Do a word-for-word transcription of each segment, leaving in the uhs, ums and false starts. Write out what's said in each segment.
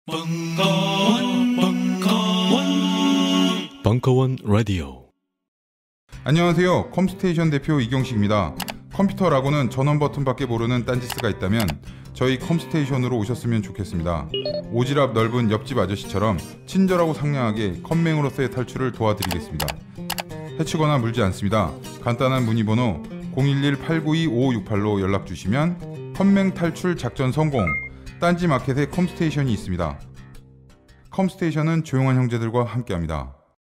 벙커원, 벙커원, 벙커원 라디오. 안녕하세요. 컴스테이션 대표 이경식입니다. 컴퓨터라고는 전원 버튼밖에 모르는 딴지스가 있다면 저희 컴스테이션으로 오셨으면 좋겠습니다. 오지랖 넓은 옆집 아저씨처럼 친절하고 상냥하게 컴맹으로서의 탈출을 도와드리겠습니다. 해치거나 물지 않습니다. 간단한 문의번호 공일일 팔구이 오오육팔로 연락주시면 컴맹 탈출 작전 성공. 딴지 마켓에 컴스테이션이 있습니다. 컴스테이션은 조용한 형제들과 함께합니다.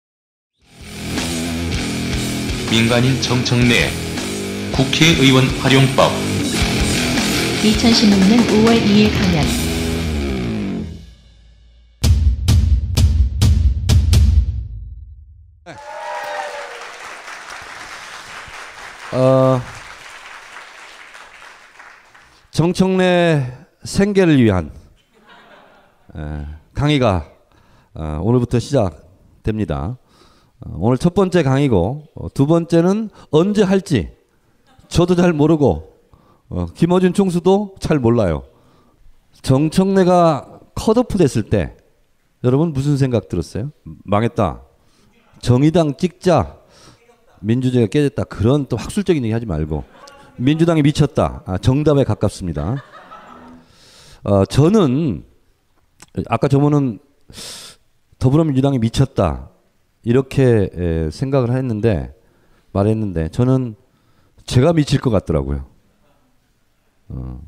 민간인 정청래 국회의원 활용법 이천십육 년 오월 이일 강연. 어, 정청래 생계를 위한 에, 강의가 어, 오늘부터 시작됩니다. 어, 오늘 첫 번째 강의고 어, 두 번째는 언제 할지 저도 잘 모르고 어, 김어준 총수도 잘 몰라요. 정청래가 컷오프 됐을 때 여러분 무슨 생각 들었어요? 망했다. 정의당 찍자. 민주주의가 깨졌다. 그런 또 학술적인 얘기 하지 말고 민주당이 미쳤다. 아, 정답에 가깝습니다. 어, 저는 아까 저번은 더불어민주당이 미쳤다 이렇게 에, 생각을 했는데 말했는데 저는 제가 미칠 것 같더라고요. 어,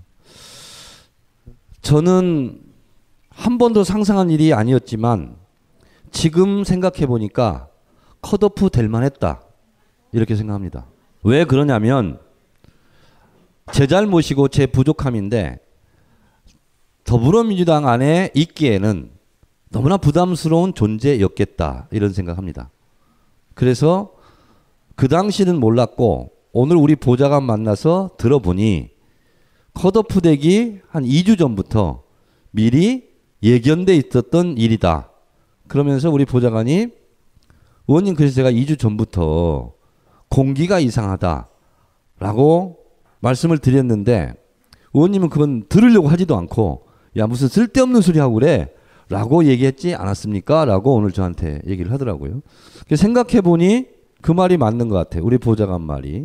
저는 한 번도 상상한 일이 아니었지만 지금 생각해 보니까 컷오프 될 만했다 이렇게 생각합니다. 왜 그러냐면 제 잘못이고 제 부족함인데 더불어민주당 안에 있기에는 너무나 부담스러운 존재였겠다 이런 생각합니다. 그래서 그 당시는 몰랐고 오늘 우리 보좌관 만나서 들어보니 컷오프 되기 한 이 주 전부터 미리 예견돼 있었던 일이다. 그러면서 우리 보좌관이 의원님 그래서 제가 이 주 전부터 공기가 이상하다라고 말씀을 드렸는데 의원님은 그건 들으려고 하지도 않고 야 무슨 쓸데없는 소리 하고 그래 라고 얘기했지 않았습니까? 라고 오늘 저한테 얘기를 하더라고요. 생각해보니 그 말이 맞는 것 같아요. 우리 보좌관 말이.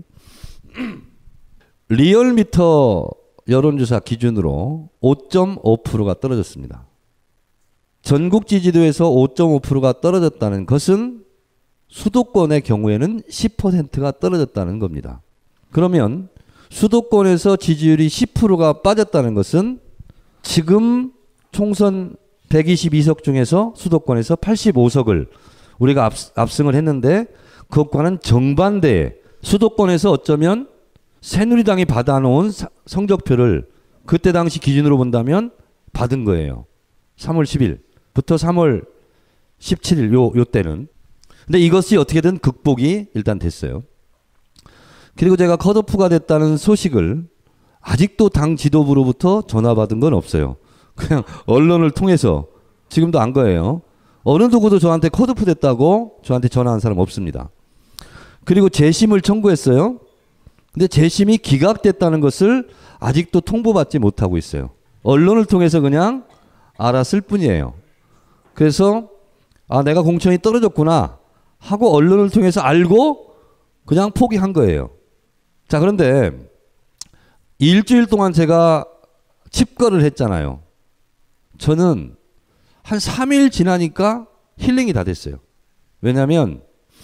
리얼미터 여론조사 기준으로 오 점 오 퍼센트가 떨어졌습니다. 전국 지지도에서 오 점 오 퍼센트가 떨어졌다는 것은 수도권의 경우에는 십 퍼센트가 떨어졌다는 겁니다. 그러면 수도권에서 지지율이 십 퍼센트가 빠졌다는 것은 지금 총선 백이십이 석 중에서 수도권에서 팔십오 석을 우리가 압, 압승을 했는데 그것과는 정반대의 수도권에서 어쩌면 새누리당이 받아놓은 사, 성적표를 그때 당시 기준으로 본다면 받은 거예요. 삼월 십일부터 삼월 십칠일 요, 요 때는. 근데 이것이 어떻게든 극복이 일단 됐어요. 그리고 제가 컷오프가 됐다는 소식을 아직도 당 지도부로부터 전화받은 건 없어요. 그냥 언론을 통해서 지금도 안 거예요. 어느 누구도 저한테 컷오프 됐다고 저한테 전화한 사람 없습니다. 그리고 재심을 청구했어요. 근데 재심이 기각됐다는 것을 아직도 통보받지 못하고 있어요. 언론을 통해서 그냥 알았을 뿐이에요. 그래서 아 내가 공천이 떨어졌구나 하고 언론을 통해서 알고 그냥 포기한 거예요. 자 그런데 일주일 동안 제가 칩거를 했잖아요. 저는 한 삼 일 지나니까 힐링이 다 됐어요. 왜냐하면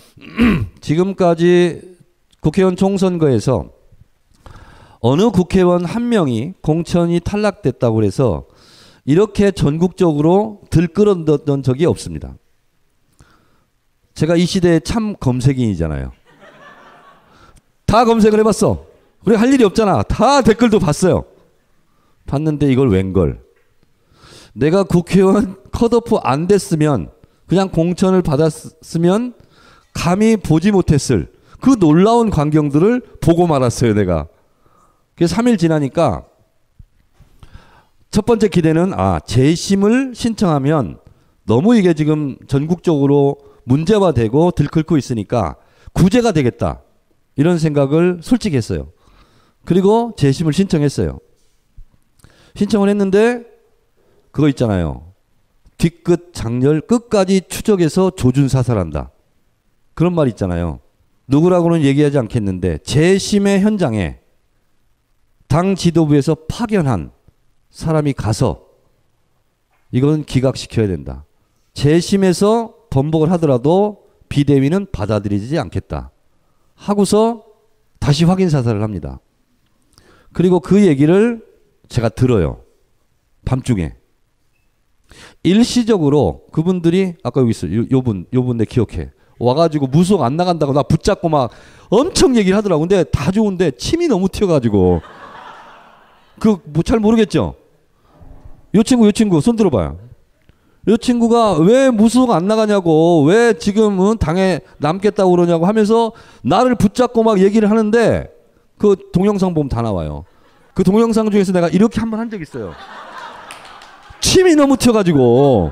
지금까지 국회의원 총선거에서 어느 국회의원 한 명이 공천이 탈락됐다고 해서 이렇게 전국적으로 들끓었던 적이 없습니다. 제가 이 시대의 참 검색인이잖아요. 다 검색을 해봤어. 우리 할 일이 없잖아. 다 댓글도 봤어요. 봤는데 이걸 웬걸. 내가 국회의원 컷오프 안 됐으면 그냥 공천을 받았으면 감히 보지 못했을 그 놀라운 광경들을 보고 말았어요 내가. 그래서 삼 일 지나니까 첫 번째 기대는 아 재심을 신청하면 너무 이게 지금 전국적으로 문제화되고 들끓고 있으니까 구제가 되겠다 이런 생각을 솔직히 했어요. 그리고 재심을 신청했어요. 신청을 했는데 그거 있잖아요. 뒤끝 장렬 끝까지 추적해서 조준 사살한다. 그런 말 있잖아요. 누구라고는 얘기하지 않겠는데 재심의 현장에 당 지도부에서 파견한 사람이 가서 이건 기각시켜야 된다. 재심에서 번복을 하더라도 비대위는 받아들이지 않겠다. 하고서 다시 확인 사살을 합니다. 그리고 그 얘기를 제가 들어요. 밤중에. 일시적으로 그분들이 아까 여기 있어요. 요, 요분, 요분 내 기억해. 와가지고 무속 안 나간다고 나 붙잡고 막 엄청 얘기를 하더라고. 근데 다 좋은데 침이 너무 튀어가지고 그 뭐 잘 모르겠죠. 요 친구 요 친구 손 들어봐요. 요 친구가 왜 무속 안 나가냐고 왜 지금은 당에 남겠다고 그러냐고 하면서 나를 붙잡고 막 얘기를 하는데 그 동영상 보면 다 나와요. 그 동영상 중에서 내가 이렇게 한 번 한 적 있어요. 침이 너무 튀어가지고.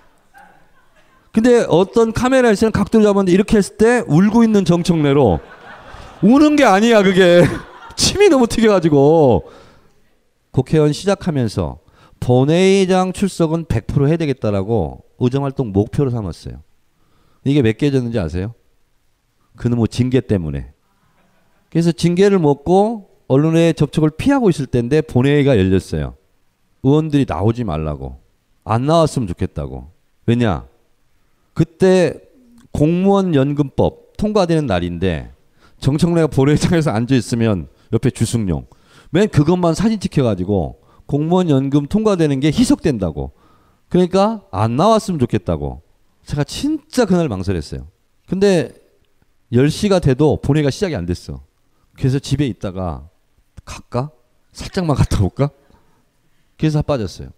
근데 어떤 카메라에서는 각도를 잡았는데 이렇게 했을 때 울고 있는 정청래로 우는 게 아니야 그게. 침이 너무 튀겨가지고. 국회의원 시작하면서 본회의장 출석은 백 퍼센트 해야 되겠다라고 의정활동 목표로 삼았어요. 이게 몇 개졌는지 아세요? 그놈의 징계 때문에. 그래서 징계를 먹고 언론의 접촉을 피하고 있을 때인데 본회의가 열렸어요. 의원들이 나오지 말라고. 안 나왔으면 좋겠다고. 왜냐? 그때 공무원 연금법 통과되는 날인데 정청래가 본회의장에서 앉아있으면 옆에 주승용. 맨 그것만 사진 찍혀가지고 공무원 연금 통과되는 게 희석된다고. 그러니까 안 나왔으면 좋겠다고. 제가 진짜 그날 망설였어요. 근데 열 시가 돼도 본회의가 시작이 안 됐어. 그래서 집에 있다가 갈까? 살짝만 갔다 올까? 그래서 빠졌어요.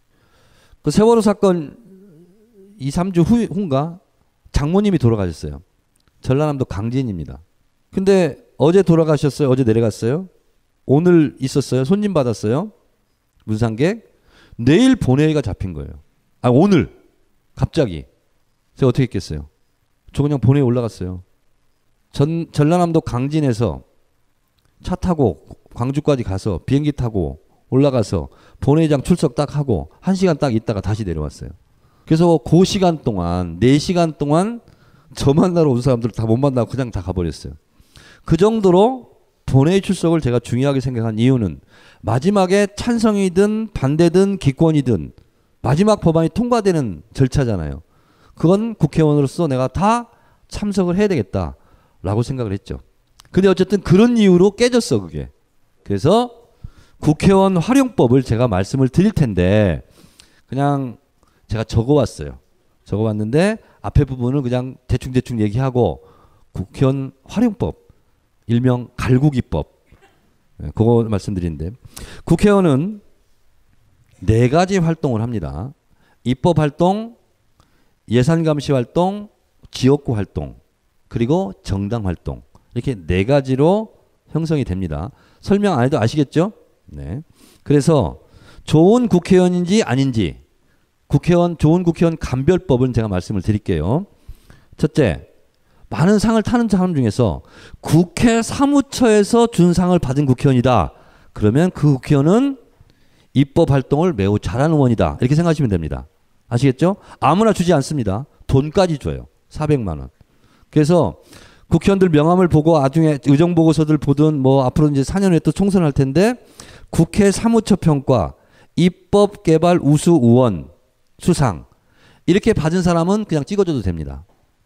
그 세월호 사건 이, 삼 주 후, 후인가? 장모님이 돌아가셨어요. 전라남도 강진입니다. 근데 어제 돌아가셨어요? 어제 내려갔어요? 오늘 있었어요? 손님 받았어요? 문상객? 내일 본회의가 잡힌 거예요. 아, 오늘 갑자기. 제가 어떻게 했겠어요? 저 그냥 본회의 올라갔어요. 전, 전라남도 강진에서 차 타고 광주까지 가서 비행기 타고 올라가서 본회의장 출석 딱 하고 한 시간 딱 있다가 다시 내려왔어요. 그래서 그 시간 동안 네 시간 동안 저 만나러 온 사람들 다 못 만나고 그냥 다 가버렸어요. 그 정도로 본회의 출석을 제가 중요하게 생각한 이유는 마지막에 찬성이든 반대든 기권이든 마지막 법안이 통과되는 절차잖아요. 그건 국회의원으로서 내가 다 참석을 해야 되겠다라고 생각을 했죠. 근데 어쨌든 그런 이유로 깨졌어 그게. 그래서 국회의원 활용법을 제가 말씀을 드릴 텐데 그냥 제가 적어왔어요. 적어왔는데 앞에 부분을 그냥 대충대충 얘기하고 국회의원 활용법 일명 갈구기법 그거 말씀드리는데 국회의원은 네 가지 활동을 합니다. 입법 활동, 예산 감시 활동, 지역구 활동 그리고 정당 활동 이렇게 네 가지로 형성이 됩니다. 설명 안 해도 아시겠죠? 네. 그래서 좋은 국회의원인지 아닌지 국회의원 좋은 국회의원 감별법은 제가 말씀을 드릴게요. 첫째, 많은 상을 타는 사람 중에서 국회 사무처에서 준 상을 받은 국회의원이다. 그러면 그 국회의원은 입법 활동을 매우 잘하는 의원이다. 이렇게 생각하시면 됩니다. 아시겠죠? 아무나 주지 않습니다. 돈까지 줘요. 사백만 원. 그래서 국회의원들 명함을 보고 나중에 의정보고서들 보든 뭐 앞으로 이제 사 년 후에 또 총선할 텐데 국회 사무처 평가, 입법 개발 우수 의원 수상 이렇게 받은 사람은 그냥 찍어줘도 됩니다.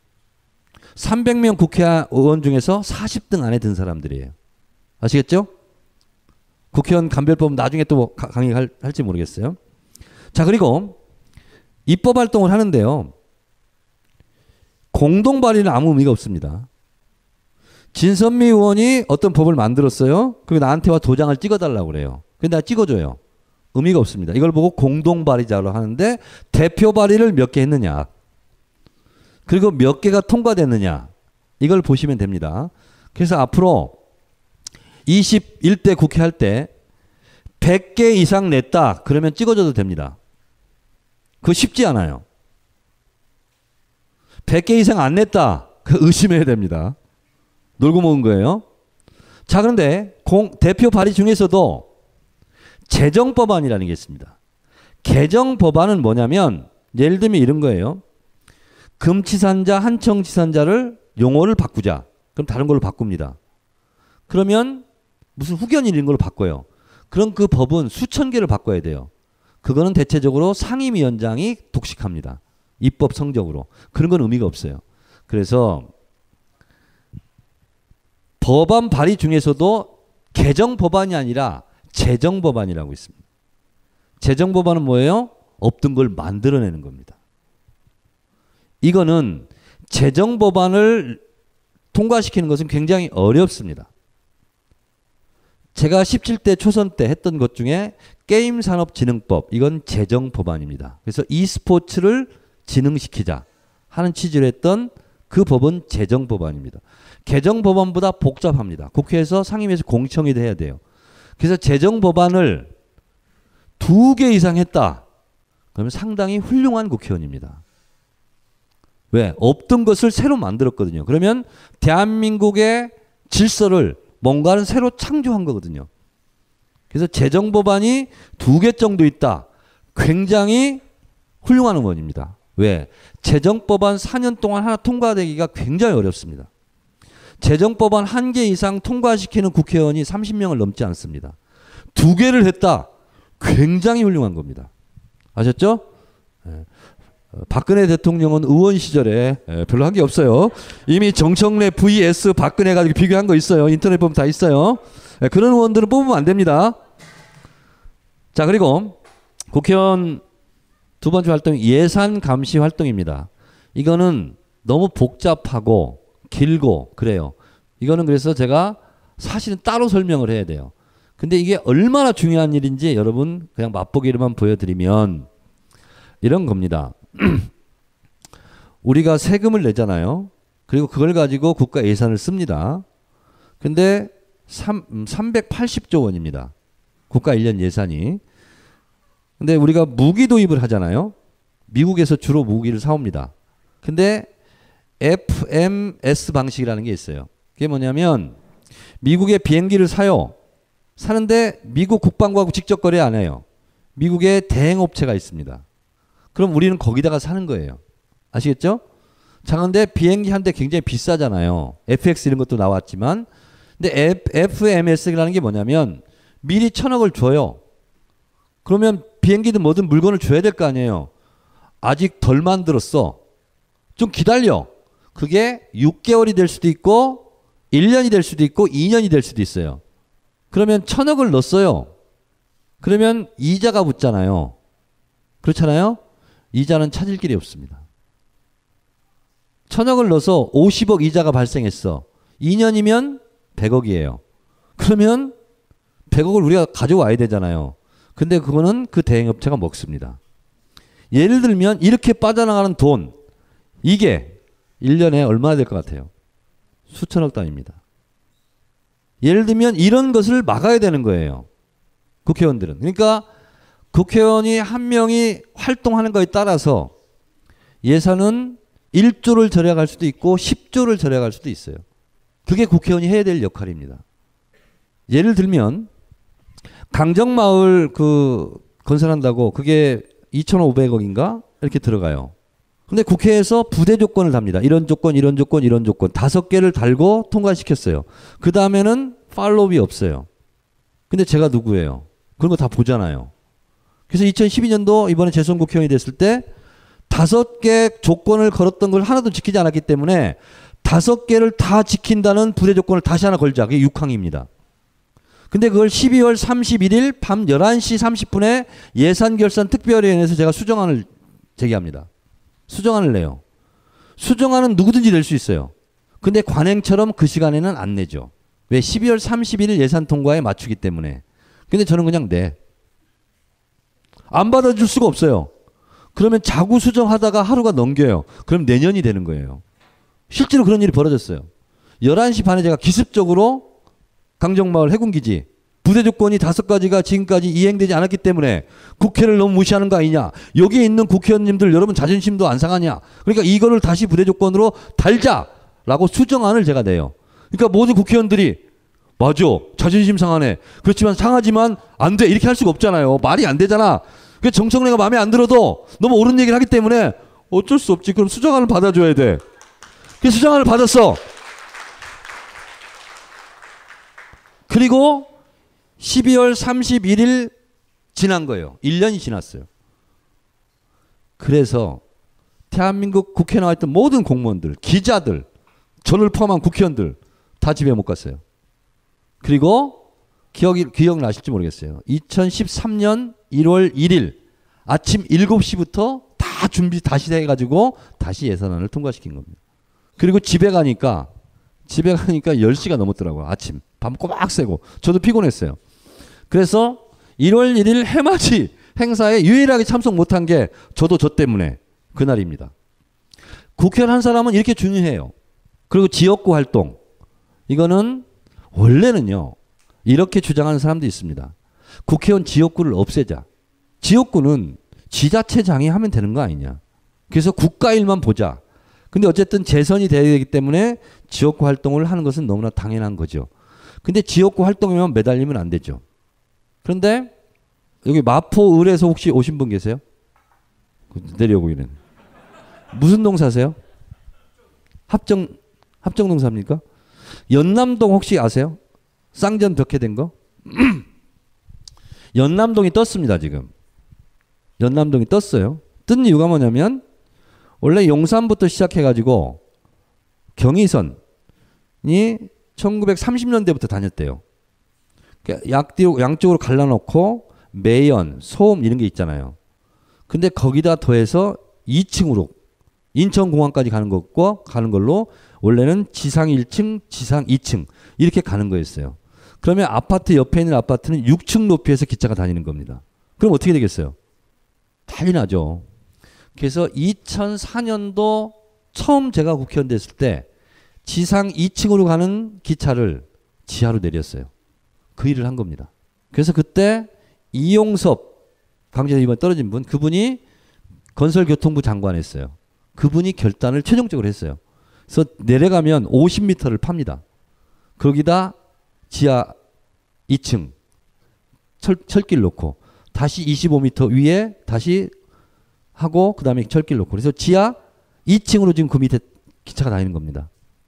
삼백 명 국회의원 중에서 사십 등 안에 든 사람들이에요. 아시겠죠? 국회의원 감별법 나중에 또 강의할지 모르겠어요. 자, 그리고 입법 활동을 하는데요. 공동 발의는 아무 의미가 없습니다. 진선미 의원이 어떤 법을 만들었어요. 그리고 나한테 와 도장을 찍어달라고 그래요. 근데 나 찍어줘요. 의미가 없습니다. 이걸 보고 공동 발의자로 하는데 대표 발의를 몇 개 했느냐. 그리고 몇 개가 통과됐느냐. 이걸 보시면 됩니다. 그래서 앞으로 이십일 대 국회 할 때 백 개 이상 냈다. 그러면 찍어줘도 됩니다. 그거 쉽지 않아요. 백 개 이상 안 냈다. 그 의심해야 됩니다. 놀고 먹은 거예요. 자, 그런데 공, 대표 발의 중에서도 재정법안이라는 게 있습니다. 개정법안은 뭐냐면 예를 들면 이런 거예요. 금치산자, 한청치산자를 용어를 바꾸자. 그럼 다른 걸로 바꿉니다. 그러면 무슨 후견 이런 걸로 바꿔요. 그럼 그 법은 수천 개를 바꿔야 돼요. 그거는 대체적으로 상임위원장이 독식합니다. 입법 성적으로. 그런 건 의미가 없어요. 그래서 법안 발의 중에서도 개정 법안이 아니라 제정 법안이라고 있습니다. 제정 법안은 뭐예요? 없던 걸 만들어내는 겁니다. 이거는 제정 법안을 통과시키는 것은 굉장히 어렵습니다. 제가 십칠 대 초선 때 했던 것 중에 게임산업진흥법, 이건 제정 법안입니다. 그래서 e스포츠를 진흥시키자 하는 취지로 했던 그 법은 제정 법안입니다. 개정 법안보다 복잡합니다. 국회에서 상임위에서 공청회도 해야 돼요. 그래서 제정 법안을 두 개 이상 했다. 그러면 상당히 훌륭한 국회의원입니다. 왜? 없던 것을 새로 만들었거든요. 그러면 대한민국의 질서를 뭔가를 새로 창조한 거거든요. 그래서 제정 법안이 두 개 정도 있다. 굉장히 훌륭한 의원입니다. 왜? 제정법안 사 년 동안 하나 통과되기가 굉장히 어렵습니다. 제정법안 한 개 이상 통과시키는 국회의원이 삼십 명을 넘지 않습니다. 두 개를 했다. 굉장히 훌륭한 겁니다. 아셨죠? 예. 박근혜 대통령은 의원 시절에 예, 별로 한 게 없어요. 이미 정청래 vs 박근혜 가지고 비교한 거 있어요. 인터넷 보면 다 있어요. 예, 그런 의원들은 뽑으면 안 됩니다. 자, 그리고 국회의원 두 번째 활동이 예산 감시 활동입니다. 이거는 너무 복잡하고 길고 그래요. 이거는 그래서 제가 사실은 따로 설명을 해야 돼요. 근데 이게 얼마나 중요한 일인지 여러분 그냥 맛보기로만 보여드리면 이런 겁니다. 우리가 세금을 내잖아요. 그리고 그걸 가지고 국가 예산을 씁니다. 근데 삼백팔십조 원입니다. 국가 일 년 예산이. 근데 우리가 무기 도입을 하잖아요. 미국에서 주로 무기를 사옵니다. 근데 에프엠에스 방식이라는 게 있어요. 그게 뭐냐면 미국의 비행기를 사요. 사는데 미국 국방부하고 직접 거래 안 해요. 미국의 대행업체가 있습니다. 그럼 우리는 거기다가 사는 거예요. 아시겠죠? 자, 근데 비행기 한 대 굉장히 비싸잖아요. 에프엑스 이런 것도 나왔지만. 근데 에프엠에스라는 게 뭐냐면 미리 천억을 줘요. 그러면 비행기든 뭐든 물건을 줘야 될 거 아니에요. 아직 덜 만들었어. 좀 기다려. 그게 육 개월이 될 수도 있고 일 년이 될 수도 있고 이 년이 될 수도 있어요. 그러면 천억을 넣었어요. 그러면 이자가 붙잖아요. 그렇잖아요? 이자는 찾을 길이 없습니다. 천억을 넣어서 오십억 이자가 발생했어. 이 년이면 백억이에요. 그러면 백억을 우리가 가져와야 되잖아요. 근데 그거는 그 대행업체가 먹습니다. 예를 들면 이렇게 빠져나가는 돈, 이게 일 년에 얼마나 될 것 같아요? 수천억 단위입니다. 예를 들면 이런 것을 막아야 되는 거예요. 국회의원들은. 그러니까 국회의원이 한 명이 활동하는 거에 따라서 예산은 일조를 절약할 수도 있고 십조를 절약할 수도 있어요. 그게 국회의원이 해야 될 역할입니다. 예를 들면 강정마을 그 건설한다고 그게 이천오백억인가 이렇게 들어가요. 근데 국회에서 부대 조건을 답니다. 이런 조건, 이런 조건, 이런 조건 다섯 개를 달고 통과시켰어요. 그 다음에는 팔로우업이 없어요. 근데 제가 누구예요? 그런 거 다 보잖아요. 그래서 이천십이 년도 이번에 재선 국회의원이 됐을 때 다섯 개 조건을 걸었던 걸 하나도 지키지 않았기 때문에 다섯 개를 다 지킨다는 부대 조건을 다시 하나 걸자. 그게 육 항입니다. 근데 그걸 십이월 삼십일일 밤 열한 시 삼십 분에 예산결산 특별위원회에서 제가 수정안을 제기합니다. 수정안을 내요. 수정안은 누구든지 낼 수 있어요. 근데 관행처럼 그 시간에는 안 내죠. 왜? 십이월 삼십일일 예산 통과에 맞추기 때문에. 근데 저는 그냥 내. 안 받아줄 수가 없어요. 그러면 자구 수정하다가 하루가 넘겨요. 그럼 내년이 되는 거예요. 실제로 그런 일이 벌어졌어요. 열한 시 반에 제가 기습적으로 강정마을 해군기지 부대 조건이 다섯 가지가 지금까지 이행되지 않았기 때문에 국회를 너무 무시하는 거 아니냐. 여기에 있는 국회의원님들 여러분 자존심도 안 상하냐. 그러니까 이거를 다시 부대 조건으로 달자라고 수정안을 제가 내요. 그러니까 모든 국회의원들이 맞아. 자존심 상하네. 그렇지만 상하지만 안 돼. 이렇게 할 수가 없잖아요. 말이 안 되잖아. 그 정청래가 마음에 안 들어도 너무 옳은 얘기를 하기 때문에 어쩔 수 없지. 그럼 수정안을 받아줘야 돼. 그 수정안을 받았어. 그리고 십이월 삼십일일 지난 거예요. 일 년이 지났어요. 그래서 대한민국 국회에 나와 있던 모든 공무원들, 기자들, 저를 포함한 국회의원들 다 집에 못 갔어요. 그리고 기억이, 기억나실지 모르겠어요. 이천십삼년 일월 일일 아침 일곱 시부터 다 준비 다시 해가지고 다시 예산안을 통과시킨 겁니다. 그리고 집에 가니까 집에 가니까 열 시가 넘었더라고요. 아침. 밤 꼬박 새고. 저도 피곤했어요. 그래서 일월 일일 해맞이 행사에 유일하게 참석 못한 게 저도 저 때문에 그날입니다. 국회의원 한 사람은 이렇게 중요해요. 그리고 지역구 활동. 이거는 원래는요. 이렇게 주장하는 사람도 있습니다. 국회의원 지역구를 없애자. 지역구는 지자체장이 하면 되는 거 아니냐. 그래서 국가 일만 보자. 근데 어쨌든 재선이 돼야 되기 때문에 지역구 활동을 하는 것은 너무나 당연한 거죠. 근데 지역구 활동에만 매달리면 안 되죠. 그런데 여기 마포 을에서 혹시 오신 분 계세요? 내려보기는. 무슨 동사세요? 합정, 합정동사입니까? 연남동 혹시 아세요? 쌍전 벽해된 거? 연남동이 떴습니다, 지금. 연남동이 떴어요. 뜬 이유가 뭐냐면 원래 용산부터 시작해가지고 경의선이 천구백삼십 년대부터 다녔대요. 약뒤로, 양쪽으로 갈라놓고 매연, 소음 이런 게 있잖아요. 근데 거기다 더해서 이 층으로 인천공항까지 가는 것과 가는 걸로 원래는 지상 일 층, 지상 이 층 이렇게 가는 거였어요. 그러면 아파트 옆에 있는 아파트는 육 층 높이에서 기차가 다니는 겁니다. 그럼 어떻게 되겠어요? 난리 나죠. 그래서 이천사년도 처음 제가 국회의원 됐을 때 지상 이 층으로 가는 기차를 지하로 내렸어요. 그 일을 한 겁니다. 그래서 그때 이용섭 강제로 이번에 떨어진 분 그분이 건설교통부 장관 했어요. 그분이 결단을 최종적으로 했어요. 그래서 내려가면 오십 미터를 팝니다. 거기다 지하 이 층 철, 철길 놓고 다시 이십오 미터 위에 다시 하고 그 다음에 철길 놓고 그래서 지하 이 층으로 지금 그 밑에 기차가 다니는 겁니다.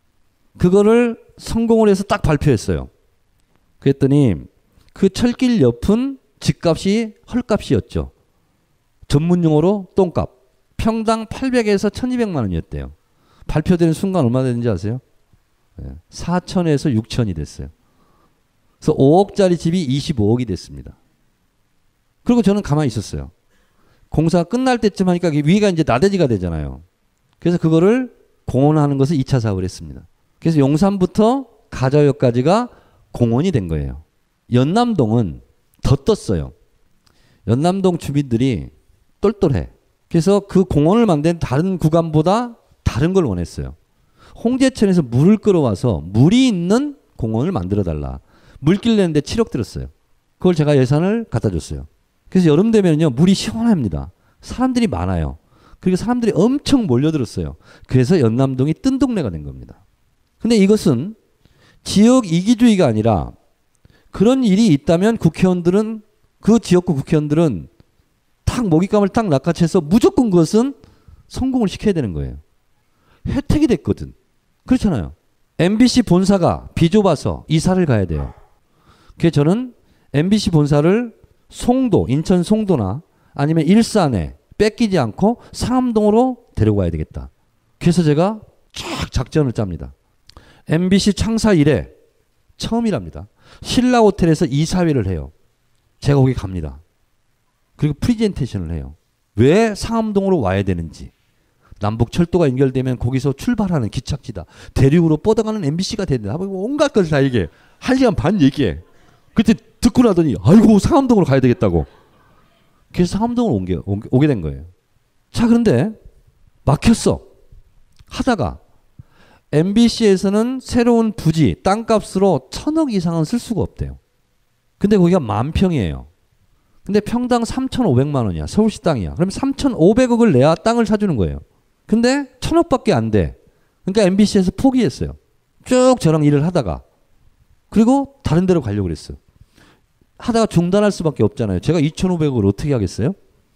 그거를 성공을 해서 딱 발표했어요. 그랬더니 그 철길 옆은 집값이 헐값이었죠. 전문용어로 똥값. 평당 팔백에서 천이백만 원이었대요. 발표되는 순간 얼마 되는지 아세요? 사천에서 육천이 됐어요. 그래서 오억짜리 집이 이십오억이 됐습니다. 그리고 저는 가만히 있었어요. 공사가 끝날 때쯤 하니까 위가 이제 나대지가 되잖아요. 그래서 그거를 공원하는 것을 이 차 사업을 했습니다. 그래서 용산부터 가자역까지가 공원이 된 거예요. 연남동은 더 떴어요. 연남동 주민들이 똘똘해. 그래서 그 공원을 만든 다른 구간보다 다른 걸 원했어요. 홍제천에서 물을 끌어와서 물이 있는 공원을 만들어 달라. 물길 내는데 칠억 들었어요. 그걸 제가 예산을 갖다 줬어요. 그래서 여름 되면요 물이 시원합니다. 사람들이 많아요. 그리고 사람들이 엄청 몰려들었어요. 그래서 연남동이 뜬 동네가 된 겁니다. 근데 이것은 지역 이기주의가 아니라 그런 일이 있다면 국회의원들은 그 지역구 국회의원들은 딱 먹잇감을 딱 낚아채서 무조건 그것은 성공을 시켜야 되는 거예요. 혜택이 됐거든. 그렇잖아요. 엠비씨 본사가 비좁아서 이사를 가야 돼요. 그래서 저는 엠비씨 본사를 송도, 인천 송도나 아니면 일산에 뺏기지 않고 상암동으로 데려가야 되겠다. 그래서 제가 쫙 작전을 짭니다. 엠비씨 창사 이래 처음이랍니다. 신라 호텔에서 이사회를 해요. 제가 거기 갑니다. 그리고 프리젠테이션을 해요. 왜 상암동으로 와야 되는지. 남북 철도가 연결되면 거기서 출발하는 기착지다. 대륙으로 뻗어가는 엠비씨가 된다. 온갖 것을 다 얘기해. 한 시간 반 얘기해. 그때 듣고 나더니 아이고 상암동으로 가야 되겠다고. 그래서 상암동으로 옮겨, 옮겨, 오게 된 거예요. 자 그런데 막혔어. 하다가 엠비씨에서는 새로운 부지 땅값으로 천억 이상은 쓸 수가 없대요. 근데 거기가 만 평이에요. 근데 평당 삼천오백만 원이야. 서울시 땅이야. 그럼 삼천오백억을 내야 땅을 사주는 거예요. 근데 천억밖에 안 돼. 그러니까 엠비씨에서 포기했어요. 쭉 저랑 일을 하다가. 그리고 다른 데로 가려고 그랬어요. 하다가 중단할 수밖에 없잖아요. 제가 이천오백억을 어떻게 하겠어요?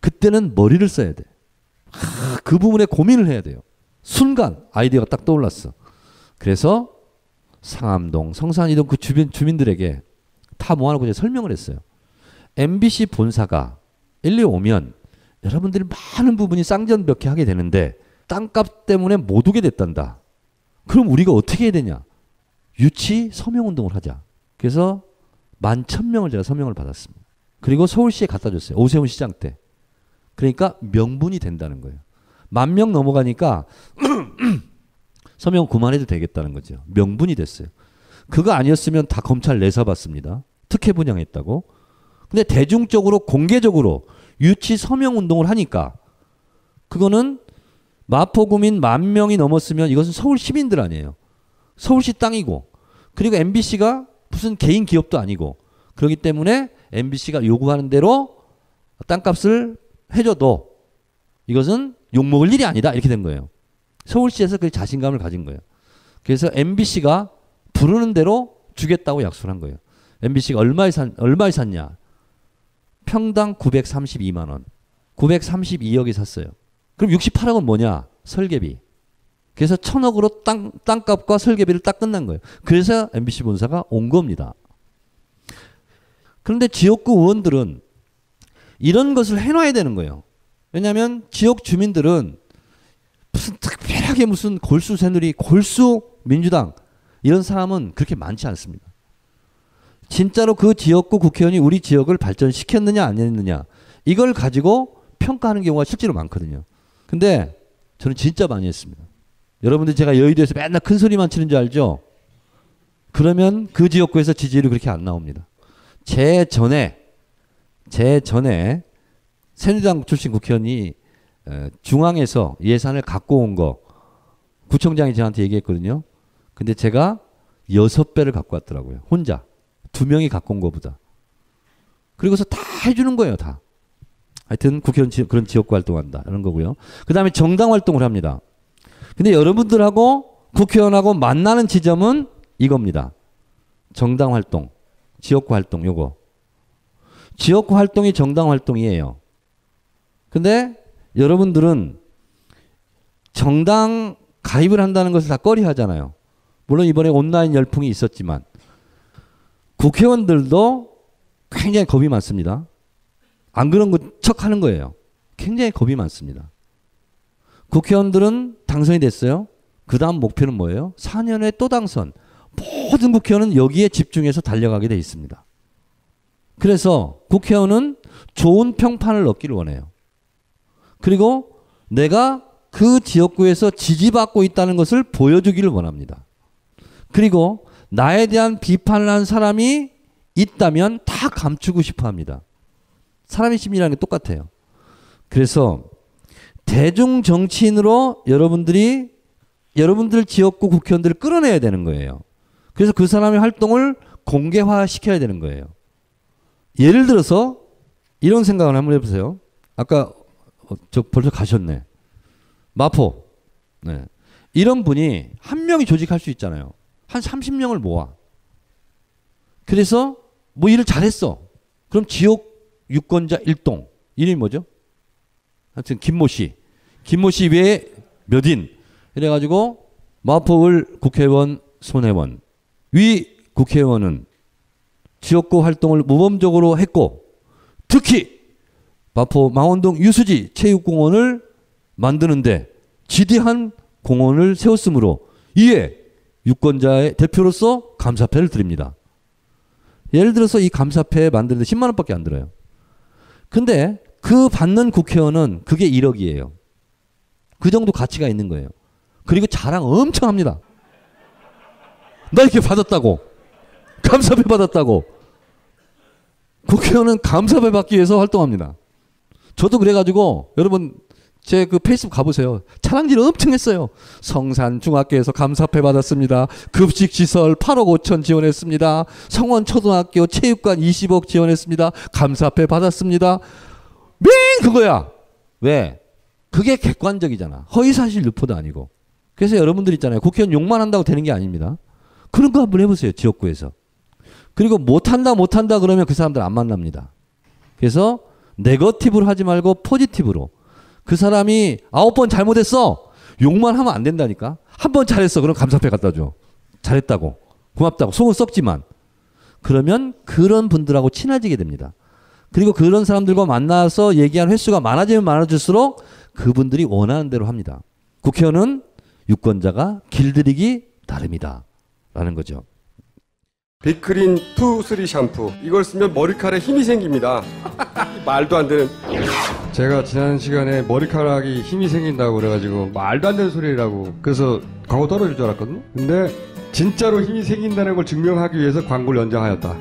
그때는 머리를 써야 돼. 아, 그 부분에 고민을 해야 돼요. 순간 아이디어가 딱 떠올랐어. 그래서 상암동, 성산이동 그 주변 주민들에게 다 모아놓고 이제 설명을 했어요. 엠비씨 본사가 일리 오면 여러분들이 많은 부분이 쌍전벽해하게 되는데 땅값 때문에 못 오게 됐단다. 그럼 우리가 어떻게 해야 되냐? 유치 서명운동을 하자. 그래서 만 천 명을 제가 서명을 받았습니다. 그리고 서울시에 갖다 줬어요. 오세훈 시장 때. 그러니까 명분이 된다는 거예요. 만 명 넘어가니까 서명 그만해도 되겠다는 거죠. 명분이 됐어요. 그거 아니었으면 다 검찰 내사 받습니다. 특혜 분양했다고. 근데 대중적으로 공개적으로 유치 서명 운동을 하니까 그거는 마포구민 만 명이 넘었으면 이것은 서울 시민들 아니에요. 서울시 땅이고 그리고 엠비씨가 무슨 개인 기업도 아니고 그렇기 때문에 엠비씨가 요구하는 대로 땅값을 해줘도 이것은 욕먹을 일이 아니다 이렇게 된 거예요. 서울시에서 그 자신감을 가진 거예요. 그래서 엠비씨가 부르는 대로 주겠다고 약속을 한 거예요. 엠비씨가 얼마에 산, 얼마에 샀냐? 평당 구백삼십이만 원. 구백삼십이억이 샀어요. 그럼 육십팔억은 뭐냐? 설계비. 그래서 천억으로 땅, 땅값과 설계비를 딱 끝난 거예요. 그래서 엠비씨 본사가 온 겁니다. 그런데 지역구 의원들은 이런 것을 해놔야 되는 거예요. 왜냐하면 지역 주민들은 무슨 특별하게 무슨 골수 새누리, 골수 민주당 이런 사람은 그렇게 많지 않습니다. 진짜로 그 지역구 국회의원이 우리 지역을 발전시켰느냐 안 했느냐 이걸 가지고 평가하는 경우가 실제로 많거든요. 근데 저는 진짜 많이 했습니다. 여러분들 제가 여의도에서 맨날 큰 소리만 치는 줄 알죠? 그러면 그 지역구에서 지지율이 그렇게 안 나옵니다. 제 전에 제 전에 새누리당 출신 국회의원이 중앙에서 예산을 갖고 온 거 구청장이 저한테 얘기했거든요. 근데 제가 여섯 배를 갖고 왔더라고요. 혼자. 두 명이 갖고 온 거보다. 그리고서 다 해주는 거예요. 다. 하여튼 국회의원 지, 그런 지역구 활동한다. 이런 거고요. 그 다음에 정당 활동을 합니다. 근데 여러분들하고 국회의원하고 만나는 지점은 이겁니다. 정당 활동. 지역구 활동 요거. 지역구 활동이 정당 활동이에요. 근데 여러분들은 정당 가입을 한다는 것을 다 꺼리하잖아요. 물론 이번에 온라인 열풍이 있었지만 국회의원들도 굉장히 겁이 많습니다. 안 그런 척 하는 거예요. 굉장히 겁이 많습니다. 국회의원들은 당선이 됐어요. 그 다음 목표는 뭐예요? 사 년 후에 또 당선. 모든 국회의원은 여기에 집중해서 달려가게 돼 있습니다. 그래서 국회의원은 좋은 평판을 얻기를 원해요. 그리고 내가 그 지역구에서 지지받고 있다는 것을 보여주기를 원합니다. 그리고 나에 대한 비판을 한 사람이 있다면 다 감추고 싶어 합니다. 사람의 심리라는 게 똑같아요. 그래서 대중 정치인으로 여러분들이 여러분들 지역구 국회의원들을 끌어내야 되는 거예요. 그래서 그 사람의 활동을 공개화시켜야 되는 거예요. 예를 들어서 이런 생각을 한번 해보세요. 아까 어, 저 벌써 가셨네. 마포. 네. 이런 분이 한 명이 조직할 수 있잖아요. 한 삼십 명을 모아. 그래서 뭐 일을 잘했어. 그럼 지역 유권자 일동. 이름이 뭐죠? 하여튼 김모 씨. 김모 씨 외에 몇 인. 이래가지고 마포을 국회의원 손혜원. 위 국회의원은 지역구 활동을 모범적으로 했고 특히 마포 망원동 유수지 체육공원을 만드는데 지대한 공원을 세웠으므로 이에 유권자의 대표로서 감사패를 드립니다. 예를 들어서 이 감사패 만드는데 십만 원밖에 안 들어요. 근데 그 받는 국회의원은 그게 일억이에요. 그 정도 가치가 있는 거예요. 그리고 자랑 엄청 합니다. 나 이렇게 받았다고. 감사패 받았다고. 국회의원은 감사패 받기 위해서 활동합니다. 저도 그래가지고 여러분 제 그 페이스북 가보세요. 자랑질 엄청 했어요. 성산 중학교에서 감사패 받았습니다. 급식 시설 팔억 오천 지원했습니다. 성원 초등학교 체육관 이십억 지원했습니다. 감사패 받았습니다. 맨 그거야. 왜? 그게 객관적이잖아. 허위사실 유포도 아니고. 그래서 여러분들 있잖아요. 국회의원 욕만 한다고 되는 게 아닙니다. 그런 거 한번 해보세요. 지역구에서. 그리고 못한다 못한다 그러면 그 사람들 안 만납니다. 그래서 네거티브로 하지 말고 포지티브로. 그 사람이 아홉 번 잘못했어. 욕만 하면 안 된다니까. 한 번 잘했어. 그럼 감사패 갖다 줘. 잘했다고. 고맙다고. 속은 썩지만. 그러면 그런 분들하고 친해지게 됩니다. 그리고 그런 사람들과 만나서 얘기하는 횟수가 많아지면 많아질수록 그분들이 원하는 대로 합니다. 국회의원은 유권자가 길들이기 나름이다. 라는 거죠. 빅그린 투, 쓰리 샴푸. 이걸 쓰면 머리카락에 힘이 생깁니다. 말도 안 되는. 제가 지난 시간에 머리카락이 힘이 생긴다고 그래가지고 말도 안 되는 소리라고 그래서 광고 떨어질 줄 알았거든요. 근데 진짜로 힘이 생긴다는 걸 증명하기 위해서 광고를 연장하였다.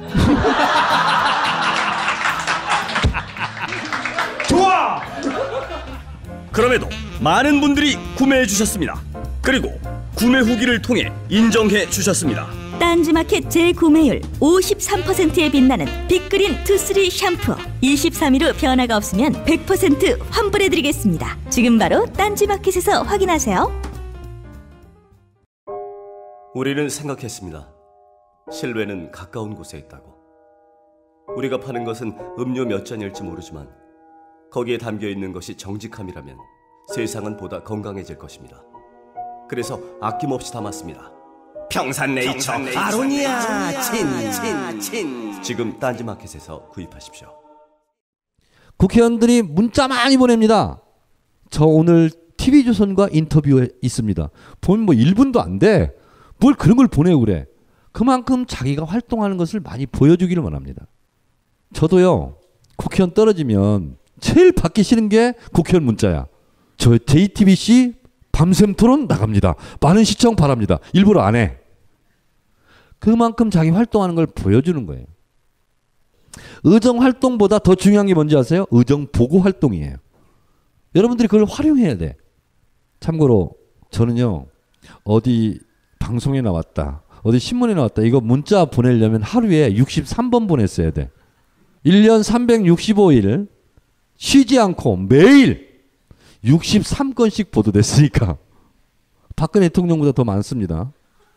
좋아! 그럼에도 많은 분들이 구매해 주셨습니다. 그리고 구매 후기를 통해 인정해 주셨습니다. 딴지마켓 재구매율 오십삼 퍼센트에 빛나는 빅그린 투, 쓰리 샴푸. 이십삼 일 후 변화가 없으면 백 퍼센트 환불해드리겠습니다. 지금 바로 딴지마켓에서 확인하세요. 우리는 생각했습니다. 실외는 가까운 곳에 있다고. 우리가 파는 것은 음료 몇 잔일지 모르지만 거기에 담겨있는 것이 정직함이라면 세상은 보다 건강해질 것입니다. 그래서 아낌없이 담았습니다. 평산네이처 아로니아 친친친. 지금 딴지마켓에서 구입하십시오. 국회의원들이 문자 많이 보냅니다. 저 오늘 티비조선과 인터뷰에 있습니다. 보면 뭐 일 분도 안 돼. 뭘 그런 걸 보내고 그래. 그만큼 자기가 활동하는 것을 많이 보여주기를 원합니다. 저도요. 국회의원 떨어지면 제일 받기 싫은 게 국회의원 문자야. 저 제이티비씨 밤샘 토론 나갑니다. 많은 시청 바랍니다. 일부러 안 해. 그만큼 자기 활동하는 걸 보여주는 거예요. 의정 활동보다 더 중요한 게 뭔지 아세요? 의정 보고 활동이에요. 여러분들이 그걸 활용해야 돼. 참고로 저는요. 어디 방송에 나왔다. 어디 신문에 나왔다. 이거 문자 보내려면 하루에 육십삼 번 보냈어야 돼. 일 년 삼백육십오 일 쉬지 않고 매일 육십삼 건씩 보도됐으니까 박근혜 대통령보다 더 많습니다.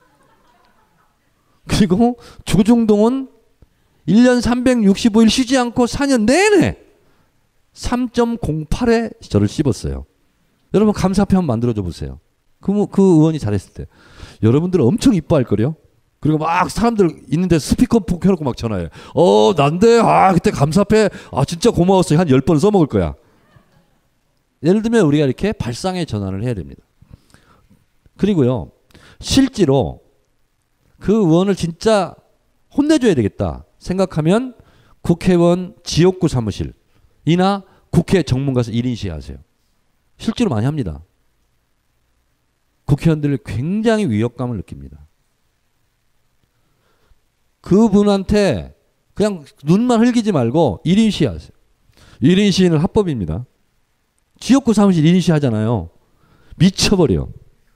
그리고 조중동은 일 년 삼백육십오 일 쉬지 않고 사 년 내내 삼 점 공팔에 저를 씹었어요. 여러분 감사표 한번 만들어줘 보세요. 그, 그 의원이 잘했을 때. 여러분들 엄청 이뻐할 거요. 그리고 막 사람들 있는데 스피커폰 켜놓고 막 전화해. 어 난데 아 그때 감사패 아 진짜 고마웠어요. 한 열 번 써먹을 거야. 예를 들면 우리가 이렇게 발상의 전환을 해야 됩니다. 그리고요. 실제로 그 의원을 진짜 혼내줘야 되겠다 생각하면 국회의원 지역구 사무실이나 국회 정문 가서 일 인 시위하세요. 실제로 많이 합니다. 국회의원들 굉장히 위협감을 느낍니다. 그분한테 그냥 눈만 흘기지 말고 일 인 시위하세요. 일 인 시위는 합법입니다. 지역구 사무실 일 인 시위 하잖아요. 미쳐버려.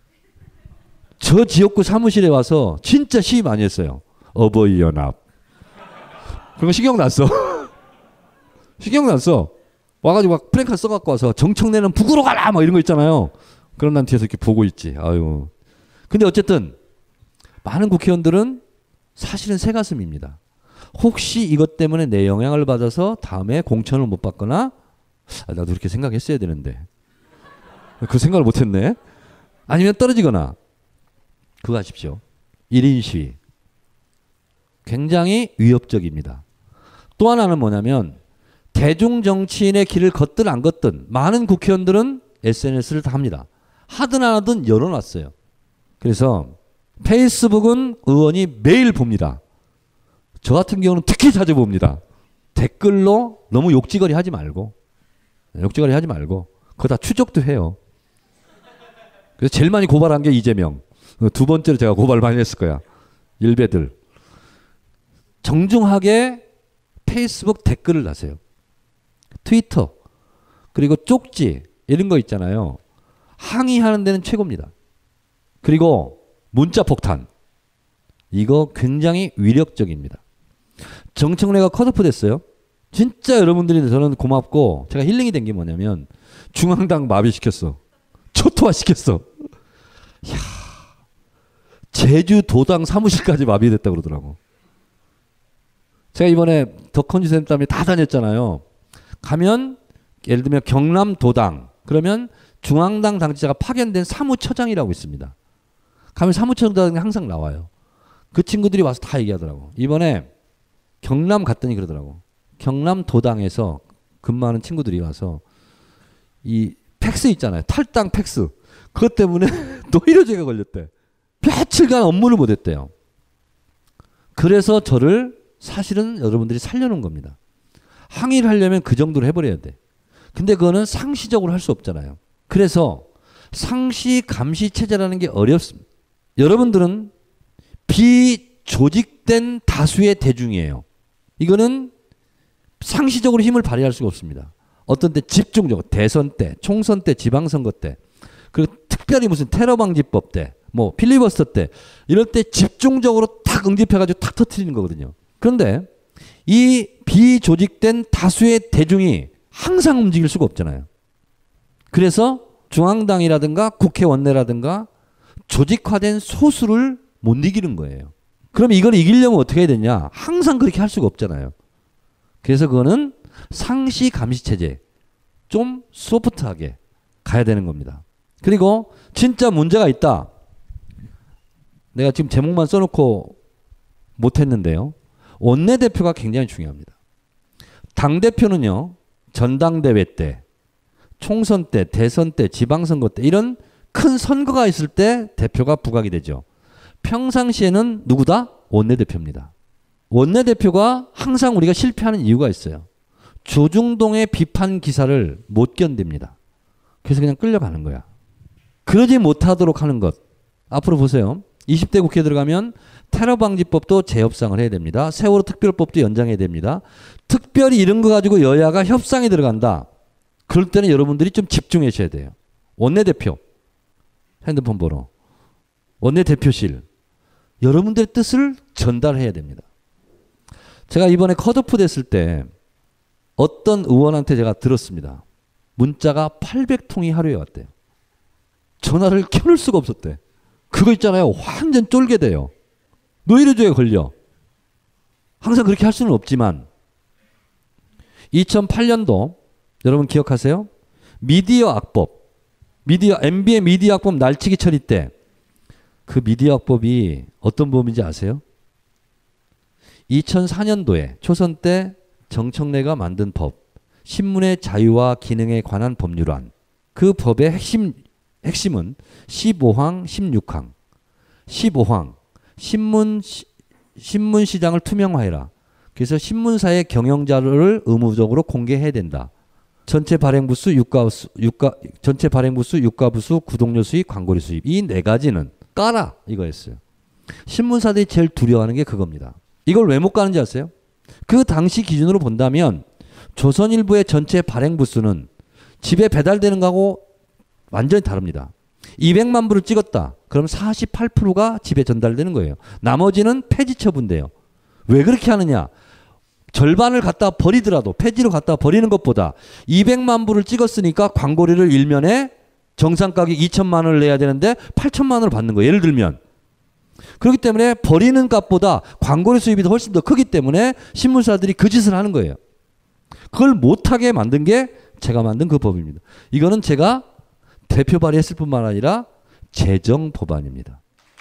저 지역구 사무실에 와서 진짜 시위 많이 했어요. 어버이연합. 그런 거 신경 났어. 신경 났어. 와가지고 막 프랭카 써갖고 와서 정청래는 북으로 가라! 막 이런 거 있잖아요. 그럼 난 뒤에서 이렇게 보고 있지. 아유. 근데 어쨌든 많은 국회의원들은 사실은 새가슴입니다. 혹시 이것 때문에 내 영향을 받아서 다음에 공천을 못 받거나 아, 나도 그렇게 생각했어야 되는데 그 생각을 못했네. 아니면 떨어지거나 그거 하십시오. 일 인 시위. 굉장히 위협적입니다. 또 하나는 뭐냐면 대중정치인의 길을 걷든 안 걷든 많은 국회의원들은 에스엔에스를 다 합니다. 하든 안 하든 열어놨어요. 그래서 페이스북은 의원이 매일 봅니다. 저 같은 경우는 특히 자주 봅니다. 댓글로 너무 욕지거리 하지 말고 욕지거리 하지 말고 그거 다 추적도 해요. 그래서 제일 많이 고발한 게 이재명. 두 번째로 제가 고발 많이 했을 거야. 일베들. 정중하게 페이스북 댓글을 다세요. 트위터 그리고 쪽지 이런 거 있잖아요. 항의하는 데는 최고입니다. 그리고 문자 폭탄. 이거 굉장히 위력적입니다. 정청래가 컷오프 됐어요. 진짜 여러분들이 저는 고맙고 제가 힐링이 된 게 뭐냐면 중앙당 마비시켰어. 초토화시켰어. 이야, 제주도당 사무실까지 마비됐다고 그러더라고. 제가 이번에 더 컨디션 때문에 다 다녔잖아요. 가면 예를 들면 경남도당 그러면 중앙당 당직자가 파견된 사무처장이라고 있습니다. 가면 사무처장이 항상 나와요. 그 친구들이 와서 다 얘기하더라고. 이번에 경남 갔더니 그러더라고. 경남도당에서 근무하는 친구들이 와서 이 팩스 있잖아요. 탈당 팩스. 그것 때문에 노이로제가 걸렸대. 며칠간 업무를 못했대요. 그래서 저를 사실은 여러분들이 살려놓은 겁니다. 항의를 하려면 그 정도로 해버려야 돼. 근데 그거는 상시적으로 할 수 없잖아요. 그래서 상시 감시 체제라는 게 어렵습니다. 여러분들은 비조직된 다수의 대중이에요. 이거는 상시적으로 힘을 발휘할 수가 없습니다. 어떤 때 집중적으로 대선 때, 총선 때, 지방선거 때, 그리고 특별히 무슨 테러방지법 때, 뭐 필리버스터 때 이럴 때 집중적으로 탁 응집해가지고 탁 터트리는 거거든요. 그런데 이 비조직된 다수의 대중이 항상 움직일 수가 없잖아요. 그래서 중앙당이라든가 국회 원내라든가 조직화된 소수를 못 이기는 거예요. 그럼 이걸 이기려면 어떻게 해야 되냐? 항상 그렇게 할 수가 없잖아요. 그래서 그거는 상시 감시 체제, 좀 소프트하게 가야 되는 겁니다. 그리고 진짜 문제가 있다. 내가 지금 제목만 써놓고 못했는데요. 원내대표가 굉장히 중요합니다. 당대표는요. 전당대회 때, 총선 때, 대선 때, 지방선거 때 이런 큰 선거가 있을 때 대표가 부각이 되죠. 평상시에는 누구다? 원내대표입니다. 원내대표가 항상 우리가 실패하는 이유가 있어요. 조중동의 비판 기사를 못 견딥니다. 그래서 그냥 끌려가는 거야. 그러지 못하도록 하는 것. 앞으로 보세요. 이십 대 국회에 들어가면 테러방지법도 재협상을 해야 됩니다. 세월호 특별법도 연장해야 됩니다. 특별히 이런 거 가지고 여야가 협상에 들어간다. 그럴 때는 여러분들이 좀 집중해 주셔야 돼요. 원내대표. 핸드폰 번호. 원내대표실. 여러분들의 뜻을 전달해야 됩니다. 제가 이번에 컷오프 됐을 때 어떤 의원한테 제가 들었습니다. 문자가 팔백 통이 하루에 왔대요. 전화를 켜놓을 수가 없었대. 그거 있잖아요. 완전 쫄게 돼요. 노이로제에 걸려. 항상 그렇게 할 수는 없지만 이천팔 년도 여러분 기억하세요? 미디어 악법. 미디어 엠비의 미디어 악법 날치기 처리 때 그 미디어 악법이 어떤 법인지 아세요? 이천사 년도에 초선 때 정청래가 만든 법. 신문의 자유와 기능에 관한 법률안. 그 법의 핵심 핵심은 십오 항, 십육 항. 십오 항. 신문, 시, 신문 시장을 투명화해라. 그래서 신문사의 경영 자료를 의무적으로 공개해야 된다. 전체 발행 부수, 유가, 유가, 전체 발행 부수, 유가 부수, 구독료 수입, 광고료 수입. 이 네 가지는 까라 이거였어요. 신문사들이 제일 두려워하는 게 그겁니다. 이걸 왜 못 가는지 아세요? 그 당시 기준으로 본다면 조선일보의 전체 발행 부수는 집에 배달되는 거하고 완전히 다릅니다. 이백만 부를 찍었다. 그럼 사십팔 퍼센트가 집에 전달되는 거예요. 나머지는 폐지 처분돼요. 왜 그렇게 하느냐? 절반을 갖다 버리더라도 폐지로 갖다 버리는 것보다 이백만 부를 찍었으니까 광고료를 일면에 정상 가격 이천만 원을 내야 되는데 팔천만 원을 받는 거예요. 예를 들면. 그렇기 때문에 버리는 값보다 광고료 수입이 훨씬 더 크기 때문에 신문사들이 그 짓을 하는 거예요. 그걸 못하게 만든 게 제가 만든 그 법입니다. 이거는 제가 대표 발의했을 뿐만 아니라 제정 법안입니다.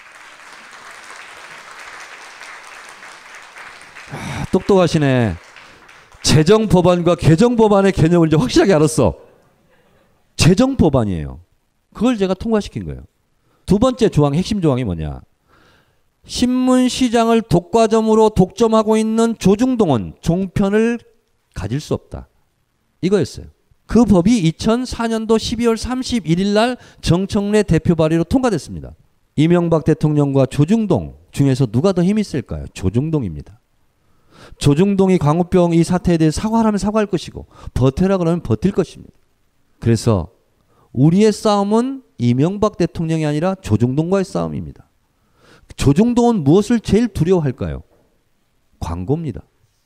아, 똑똑하시네. 제정 법안과 개정 법안의 개념을 이제 확실하게 알았어. 제정 법안이에요. 그걸 제가 통과시킨 거예요. 두 번째 조항, 핵심 조항이 뭐냐? 신문 시장을 독과점으로 독점하고 있는 조중동은 종편을 가질 수 없다. 이거였어요. 그 법이 이천사 년도 십이월 삼십일일 날 정청래 대표 발의로 통과됐습니다. 이명박 대통령과 조중동 중에서 누가 더 힘이 셀까요? 조중동입니다. 조중동이 광우병 이 사태에 대해 사과하라면 사과할 것이고 버텨라 그러면 버틸 것입니다. 그래서 우리의 싸움은 이명박 대통령이 아니라 조중동과의 싸움입니다. 조중동은 무엇을 제일 두려워할까요? 광고입니다.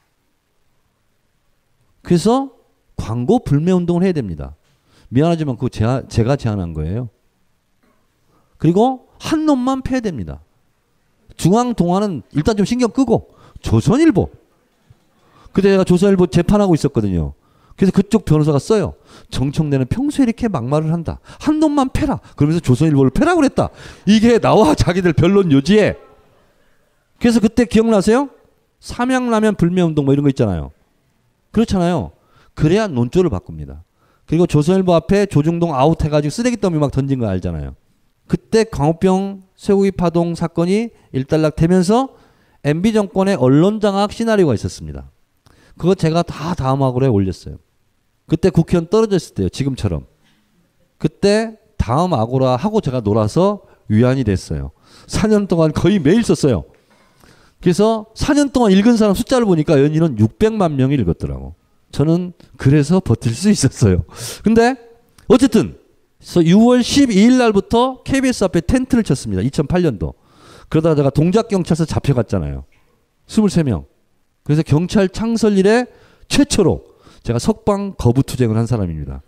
그래서 광고 불매 운동을 해야 됩니다. 미안하지만 그거 제가, 제가 제안한 거예요. 그리고 한 놈만 패야 됩니다. 중앙동아는 일단 좀 신경 끄고 조선일보. 그때 제가 조선일보 재판하고 있었거든요. 그래서 그쪽 변호사가 써요. 정청래는 평소에 이렇게 막말을 한다. 한 놈만 패라. 그러면서 조선일보를 패라 그랬다. 이게 나와 자기들 변론 요지에. 그래서 그때 기억나세요? 삼양라면 불매운동 뭐 이런 거 있잖아요. 그렇잖아요. 그래야 논조를 바꿉니다. 그리고 조선일보 앞에 조중동 아웃해가지고 쓰레기 더미 막 던진 거 알잖아요. 그때 광우병 쇠고기 파동 사건이 일단락 되면서 엠비 정권의 언론장악 시나리오가 있었습니다. 그거 제가 다 다음 화고에 올렸어요. 그때 국회의원 떨어졌을 때요. 지금처럼. 그때 다음 아고라 하고 제가 놀아서 위안이 됐어요. 사 년 동안 거의 매일 썼어요. 그래서 사 년 동안 읽은 사람 숫자를 보니까 연인은 육백만 명이 읽었더라고. 저는 그래서 버틸 수 있었어요. 근데 어쨌든 그래서 유월 십이일 날부터 케이비에스 앞에 텐트를 쳤습니다. 이천팔 년도. 그러다가 제가 동작경찰서 잡혀갔잖아요. 이십삼 명. 그래서 경찰 창설 이래 최초로 제가 석방 거부 투쟁을 한 사람입니다.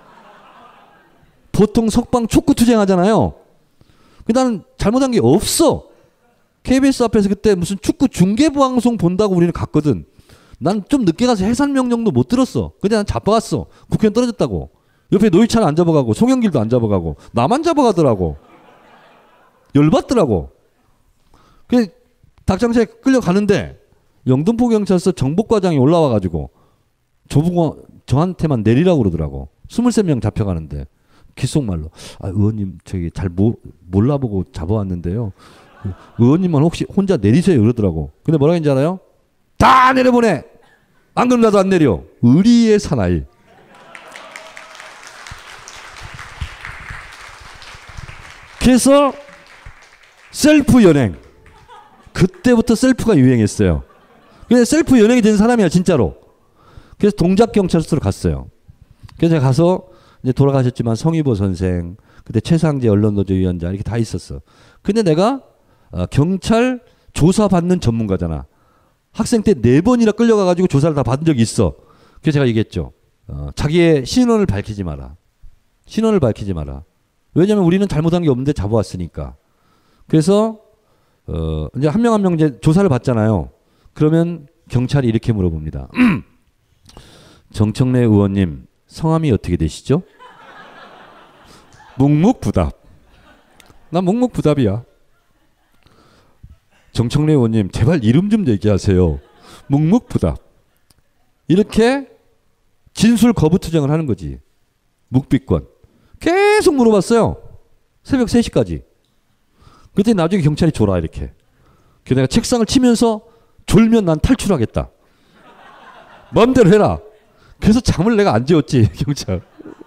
보통 석방 촉구 투쟁하잖아요. 나는 잘못한 게 없어. 케이비에스 앞에서 그때 무슨 축구 중계방송 본다고 우리는 갔거든. 난 좀 늦게 가서 해산명령도 못 들었어. 근데 난 잡아갔어. 국회의원 떨어졌다고. 옆에 노희찬 안 잡아가고 송영길도 안 잡아가고 나만 잡아가더라고. 열받더라고. 그래서 닭장사에 끌려가는데 영등포경찰서 정복과장이 올라와가지고 저보고 저한테만 내리라고 그러더라고. 이십삼 명 잡혀가는데 귓속말로 아 의원님 저기 잘 모, 몰라보고 잡아왔는데요. 의원님만 혹시 혼자 내리세요 그러더라고. 근데 뭐라고 했는지 알아요? 다 내려보내. 안 그럼 나도 안 내려. 의리의 사나이. 그래서 셀프 연행. 그때부터 셀프가 유행했어요. 근데 셀프 연행이 된 사람이야 진짜로. 그래서 동작경찰서로 갔어요. 그래서 제가 가서 이제 돌아가셨지만 성희보 선생, 그때 최상재 언론노조 위원장 이렇게 다 있었어. 근데 내가 어, 경찰 조사받는 전문가잖아. 학생 때 네 번이나 끌려가가지고 조사를 다 받은 적이 있어. 그래서 제가 얘기했죠. 어, 자기의 신원을 밝히지 마라. 신원을 밝히지 마라. 왜냐면 우리는 잘못한 게 없는데 잡아왔으니까. 그래서 어, 이제 한 명 한 명 이제 조사를 받잖아요. 그러면 경찰이 이렇게 물어봅니다. 정청래 의원님 성함이 어떻게 되시죠? 묵묵부답. 난 묵묵부답이야. 정청래 의원님 제발 이름 좀 얘기하세요. 묵묵부답. 이렇게 진술 거부 투쟁을 하는 거지. 묵비권. 계속 물어봤어요. 새벽 세 시까지. 그때 나중에 경찰이 줘라 이렇게. 그래서 내가 책상을 치면서 졸면 난 탈출하겠다. 마음대로 해라. 그래서 잠을 내가 안 재웠지 경찰.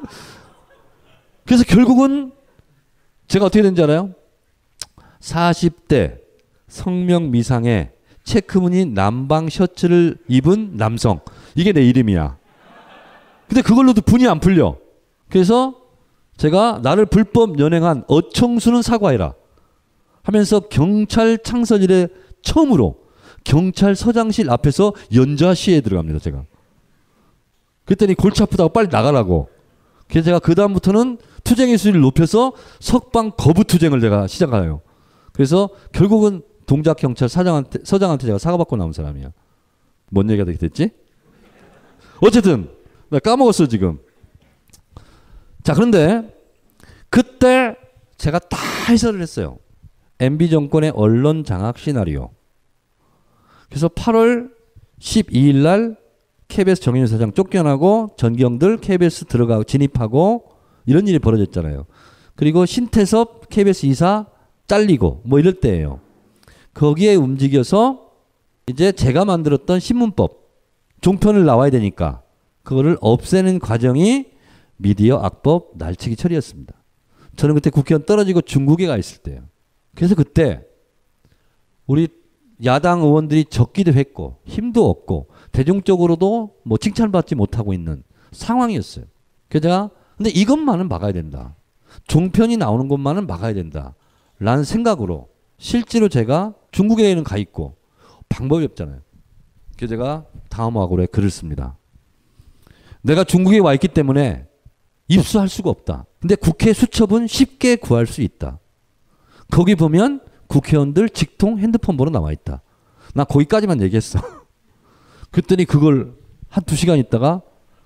그래서 결국은 제가 어떻게 된지 알아요? 사십 대 성명 미상의 체크무늬 남방 셔츠를 입은 남성. 이게 내 이름이야. 근데 그걸로도 분이 안 풀려. 그래서 제가 나를 불법 연행한 어청수는 사과해라 하면서 경찰 창설 이래 처음으로 경찰서장실 앞에서 연좌 시위에 들어갑니다. 제가. 그랬더니 골치 아프다고 빨리 나가라고. 그래서 제가 그 다음부터는 투쟁의 수위를 높여서 석방 거부 투쟁을 제가 시작해요. 그래서 결국은 동작경찰 사장한테, 서장한테 제가 사과받고 나온 사람이야. 뭔 얘기가 되게 됐지? 어쨌든 나 까먹었어 지금. 자 그런데 그때 제가 다 해설을 했어요. 엠비 정권의 언론 장악 시나리오. 그래서 팔월 십이일 날 케이비에스 정윤 사장 쫓겨나고 전경들 케이비에스 들어가고 진입하고 이런 일이 벌어졌잖아요. 그리고 신태섭 케이비에스 이사 잘리고 뭐 이럴 때예요. 거기에 움직여서 이제 제가 만들었던 신문법 종편을 나와야 되니까 그거를 없애는 과정이 미디어 악법 날치기 처리였습니다. 저는 그때 국회의원 떨어지고 중국에 가 있을 때예요. 그래서 그때 우리 야당 의원들이 적기도 했고 힘도 없고 대중적으로도 뭐 칭찬받지 못하고 있는 상황이었어요. 그래서 제가 근데 이것만은 막아야 된다. 종편이 나오는 것만은 막아야 된다. 라는 생각으로 실제로 제가 중국에는 가 있고 방법이 없잖아요. 그래서 제가 다음 화고에 글을 씁니다. 내가 중국에 와 있기 때문에 입수할 수가 없다. 근데 국회 수첩은 쉽게 구할 수 있다. 거기 보면 국회의원들 직통 핸드폰 번호 나와 있다. 나 거기까지만 얘기했어. 그랬더니 그걸 한 두 시간 있다가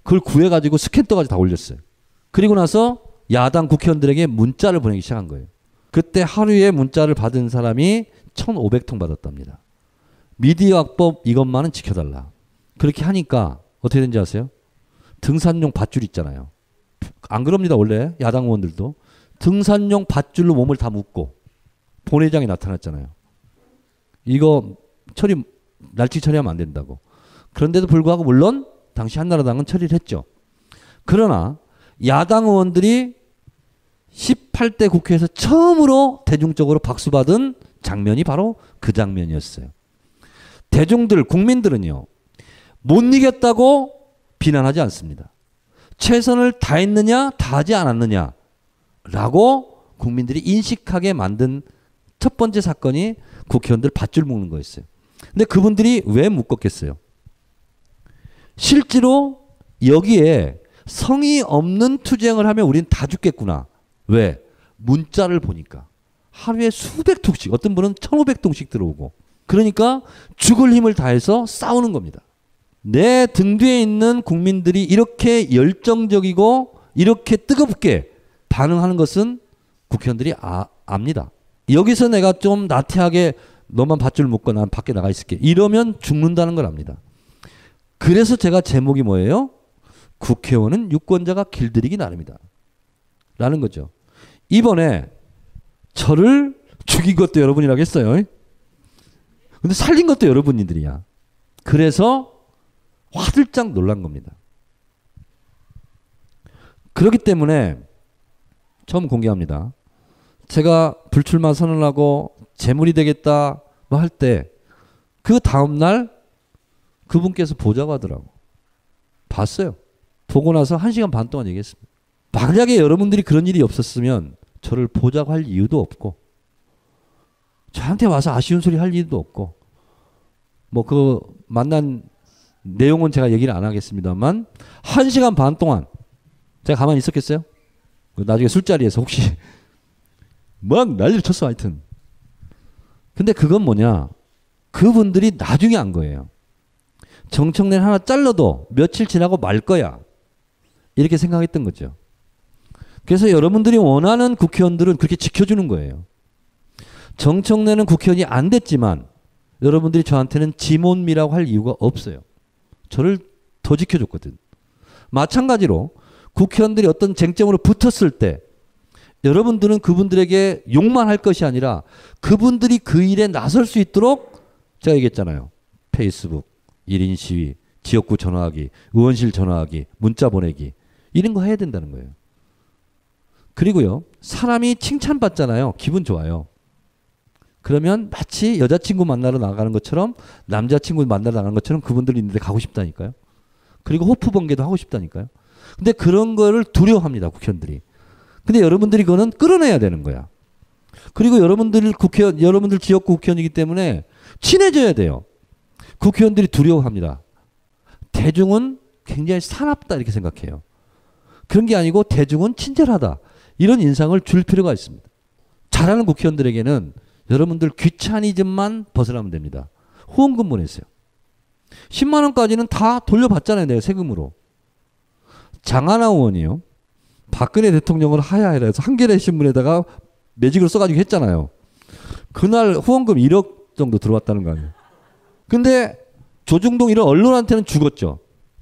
그걸 구해가지고 스캔 떠가지고 다 올렸어요. 그리고 나서 야당 국회의원들에게 문자를 보내기 시작한 거예요. 그때 하루에 문자를 받은 사람이 천오백 통 받았답니다. 미디어학법 이것만은 지켜달라. 그렇게 하니까 어떻게 된지 아세요? 등산용 밧줄 있잖아요. 안 그럽니다. 원래 야당 의원들도. 등산용 밧줄로 몸을 다 묶고 본회의장에 나타났잖아요. 이거 처리 날치 처리하면 안 된다고. 그런데도 불구하고 물론 당시 한나라당은 처리를 했죠. 그러나 야당 의원들이 십팔 대 국회에서 처음으로 대중적으로 박수받은 장면이 바로 그 장면이었어요. 대중들, 국민들은요, 못 이겼다고 비난하지 않습니다. 최선을 다했느냐, 다하지 않았느냐 라고 국민들이 인식하게 만든 첫 번째 사건이 국회의원들 밧줄 묶는 거였어요. 근데 그분들이 왜 묶었겠어요? 실제로 여기에 성의 없는 투쟁을 하면 우리는 다 죽겠구나. 왜? 문자를 보니까. 하루에 수백 통씩, 어떤 분은 천오백 통씩 들어오고. 그러니까 죽을 힘을 다해서 싸우는 겁니다. 내 등 뒤에 있는 국민들이 이렇게 열정적이고 이렇게 뜨겁게 반응하는 것은 국회의원들이 아, 압니다. 여기서 내가 좀 나태하게 너만 밧줄 묶고 난 밖에 나가 있을게. 이러면 죽는다는 걸 압니다. 그래서 제가 제목이 뭐예요? 국회의원은 유권자가 길들이기 나름이다. 라는 거죠. 이번에 저를 죽인 것도 여러분이라고 했어요. 근데 살린 것도 여러분들이야. 그래서 화들짝 놀란 겁니다. 그렇기 때문에 처음 공개합니다. 제가 불출마 선언하고 재물이 되겠다 뭐 할 때 그 다음날 그분께서 보자고 하더라고. 봤어요. 보고 나서 한 시간 반 동안 얘기했습니다. 만약에 여러분들이 그런 일이 없었으면 저를 보자고 할 이유도 없고 저한테 와서 아쉬운 소리 할 이유도 없고 뭐 그 만난 내용은 제가 얘기를 안 하겠습니다만 한 시간 반 동안 제가 가만히 있었겠어요? 나중에 술자리에서 혹시 막 난리를 쳤어 하여튼. 근데 그건 뭐냐? 그분들이 나중에 안 거예요. 정청래를 하나 잘라도 며칠 지나고 말 거야. 이렇게 생각했던 거죠. 그래서 여러분들이 원하는 국회의원들은 그렇게 지켜주는 거예요. 정청래는 국회의원이 안 됐지만 여러분들이 저한테는 지몬미라고 할 이유가 없어요. 저를 더 지켜줬거든. 마찬가지로 국회의원들이 어떤 쟁점으로 붙었을 때 여러분들은 그분들에게 욕만 할 것이 아니라 그분들이 그 일에 나설 수 있도록 제가 얘기했잖아요. 페이스북, 일 인 시위, 지역구 전화하기, 의원실 전화하기, 문자 보내기 이런 거 해야 된다는 거예요. 그리고요. 사람이 칭찬받잖아요. 기분 좋아요. 그러면 마치 여자친구 만나러 나가는 것처럼 남자친구 만나러 나가는 것처럼 그분들이 있는데 가고 싶다니까요. 그리고 호프 번개도 하고 싶다니까요. 근데 그런 거를 두려워합니다. 국회의원들이. 근데 여러분들이 그거는 끌어내야 되는 거야. 그리고 여러분들 국회의원, 여러분들 지역구 국회의원이기 때문에 친해져야 돼요. 국회의원들이 두려워합니다. 대중은 굉장히 사납다 이렇게 생각해요. 그런 게 아니고 대중은 친절하다. 이런 인상을 줄 필요가 있습니다. 잘하는 국회의원들에게는 여러분들 귀차니즘만 벗어나면 됩니다. 후원금 보내세요. 십만 원까지는 다 돌려받잖아요. 내가 세금으로. 장하나 의원이요. 박근혜 대통령을 하야해라 해서 한겨레 신문에다가 매직으로 써가지고 했잖아요. 그날 후원금 일억 정도 들어왔다는 거 아니에요. 근데 조중동 이런 언론한테는 죽었죠.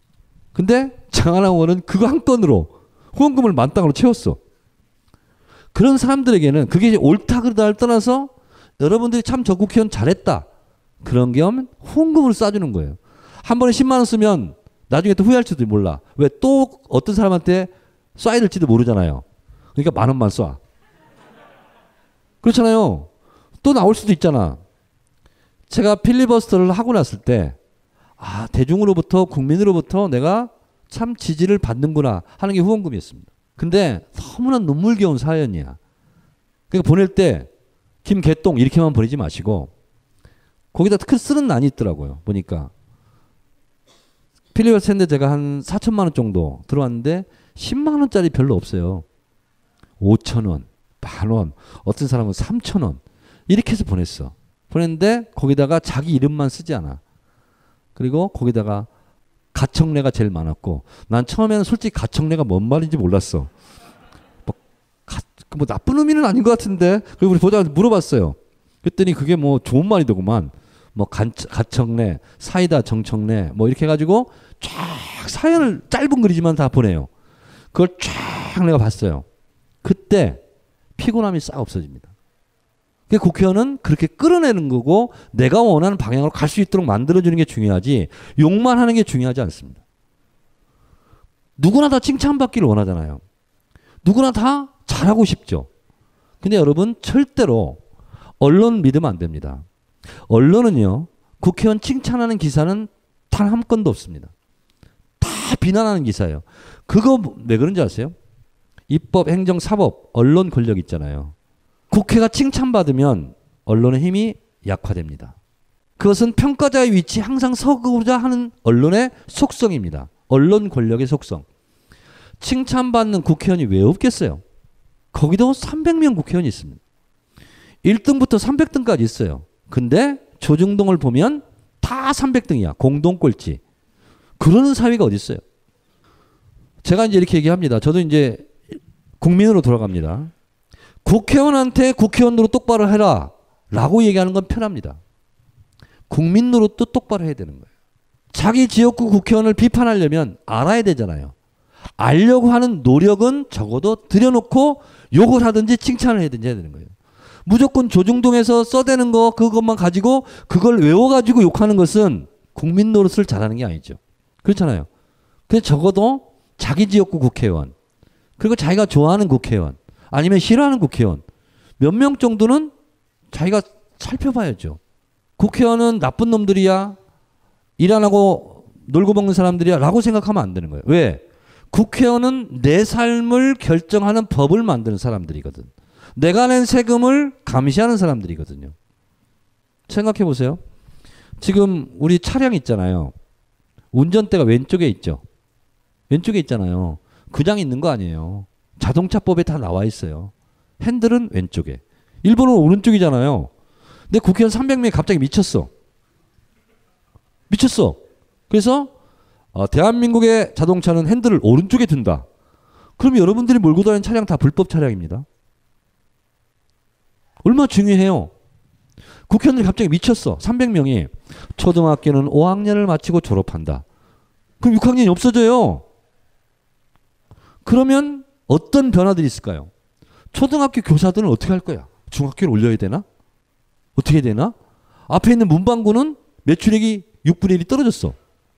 근데 장하나 의원은 그거 한 건으로 후원금을 만땅으로 채웠어. 그런 사람들에게는 그게 옳다 그르다를 떠나서 여러분들이 참 저 국회의원 잘했다. 그런 겸 후원금을 쏴주는 거예요. 한 번에 십만 원 쓰면 나중에 또 후회할지도 몰라. 왜 또 어떤 사람한테 쏴야 될지도 모르잖아요. 그러니까 만 원만 쏴. 그렇잖아요. 또 나올 수도 있잖아. 제가 필리버스터를 하고 났을 때 아, 대중으로부터 국민으로부터 내가 참 지지를 받는구나 하는 게 후원금이었습니다. 근데 너무나 눈물겨운 사연이야. 그러니까 보낼 때 김개똥 이렇게만 보내지 마시고 거기다 큰 쓰는 난이 있더라고요. 보니까 필리버스터인데 제가 한 사천만 원 정도 들어왔는데 십만 원짜리 별로 없어요. 오천 원, 만 원, 어떤 사람은 삼천 원 이렇게 해서 보냈어. 보냈는데 거기다가 자기 이름만 쓰지 않아. 그리고 거기다가 가청래가 제일 많았고 난 처음에는 솔직히 가청래가 뭔 말인지 몰랐어. 뭐, 가, 뭐 나쁜 의미는 아닌 것 같은데. 그리고 우리 보다가 물어봤어요. 그랬더니 그게 뭐 좋은 말이더구만. 뭐 간, 가청래, 사이다 정청래 뭐 이렇게 해가지고 쫙 사연을 짧은 글이지만 다 보내요. 그걸 쫙 내가 봤어요. 그때 피곤함이 싹 없어집니다. 국회의원은 그렇게 끌어내는 거고 내가 원하는 방향으로 갈 수 있도록 만들어주는 게 중요하지 욕만 하는 게 중요하지 않습니다. 누구나 다 칭찬받기를 원하잖아요. 누구나 다 잘하고 싶죠. 근데 여러분 절대로 언론 믿으면 안 됩니다. 언론은요. 국회의원 칭찬하는 기사는 단 한 건도 없습니다. 다 비난하는 기사예요. 그거 왜 그런지 아세요? 입법, 행정, 사법, 언론 권력 있잖아요. 국회가 칭찬받으면 언론의 힘이 약화됩니다. 그것은 평가자의 위치에 항상 서고자 하는 언론의 속성입니다. 언론 권력의 속성. 칭찬받는 국회의원이 왜 없겠어요? 거기도 삼백 명 국회의원이 있습니다. 일 등부터 삼백 등까지 있어요. 근데 조중동을 보면 다 삼백 등이야. 공동 꼴찌. 그러는 사회가 어디 있어요? 제가 이제 이렇게 얘기합니다. 저도 이제 국민으로 돌아갑니다. 국회의원한테 국회의원으로 똑바로 해라 라고 얘기하는 건 편합니다. 국민으로 또 똑바로 해야 되는 거예요. 자기 지역구 국회의원을 비판하려면 알아야 되잖아요. 알려고 하는 노력은 적어도 들여놓고 욕을 하든지 칭찬을 하든지 해야 되는 거예요. 무조건 조중동에서 써대는 거 그것만 가지고 그걸 외워가지고 욕하는 것은 국민 노릇을 잘하는 게 아니죠. 그렇잖아요. 근데 적어도 자기 지역구 국회의원 그리고 자기가 좋아하는 국회의원 아니면 싫어하는 국회의원 몇 명 정도는 자기가 살펴봐야죠. 국회의원은 나쁜 놈들이야 일 안 하고 놀고 먹는 사람들이야 라고 생각하면 안 되는 거예요. 왜? 국회의원은 내 삶을 결정하는 법을 만드는 사람들이거든. 내가 낸 세금을 감시하는 사람들이거든요. 생각해 보세요. 지금 우리 차량 있잖아요. 운전대가 왼쪽에 있죠. 왼쪽에 있잖아요. 그냥 있는 거 아니에요. 자동차법에 다 나와 있어요. 핸들은 왼쪽에. 일본은 오른쪽이잖아요. 근데 국회의원 삼백 명이 갑자기 미쳤어. 미쳤어. 그래서 어, 대한민국의 자동차는 핸들을 오른쪽에 둔다. 그럼 여러분들이 몰고 다니는 차량 다 불법 차량입니다. 얼마나 중요해요. 국회의원들이 갑자기 미쳤어. 삼백 명이. 초등학교는 오 학년을 마치고 졸업한다. 그럼 육 학년이 없어져요. 그러면 어떤 변화들이 있을까요? 초등학교 교사들은 어떻게 할 거야? 중학교를 올려야 되나? 어떻게 되나? 앞에 있는 문방구는 매출액이 육분의 일이 떨어졌어.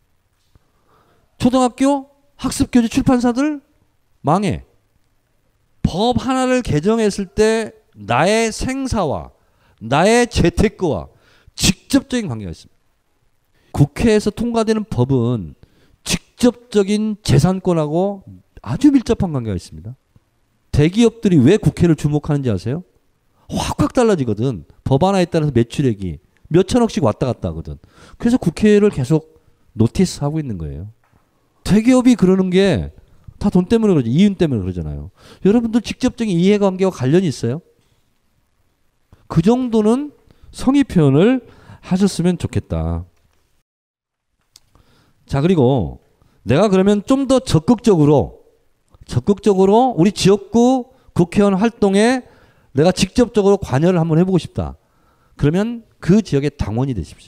초등학교 학습교재 출판사들 망해. 법 하나를 개정했을 때 나의 생사와 나의 재테크와 직접적인 관계가 있습니다. 국회에서 통과되는 법은 직접적인 재산권하고 아주 밀접한 관계가 있습니다. 대기업들이 왜 국회를 주목하는지 아세요? 확확 달라지거든. 법 하나에 따라서 매출액이 몇 천억씩 왔다 갔다 하거든. 그래서 국회를 계속 노티스하고 있는 거예요. 대기업이 그러는 게 다 돈 때문에 그러지. 이윤 때문에 그러잖아요. 여러분들 직접적인 이해관계와 관련이 있어요? 그 정도는 성의 표현을 하셨으면 좋겠다. 자, 그리고 내가 그러면 좀 더 적극적으로 적극적으로 우리 지역구 국회의원 활동에 내가 직접적으로 관여를 한번 해보고 싶다. 그러면 그 지역의 당원이 되십시오.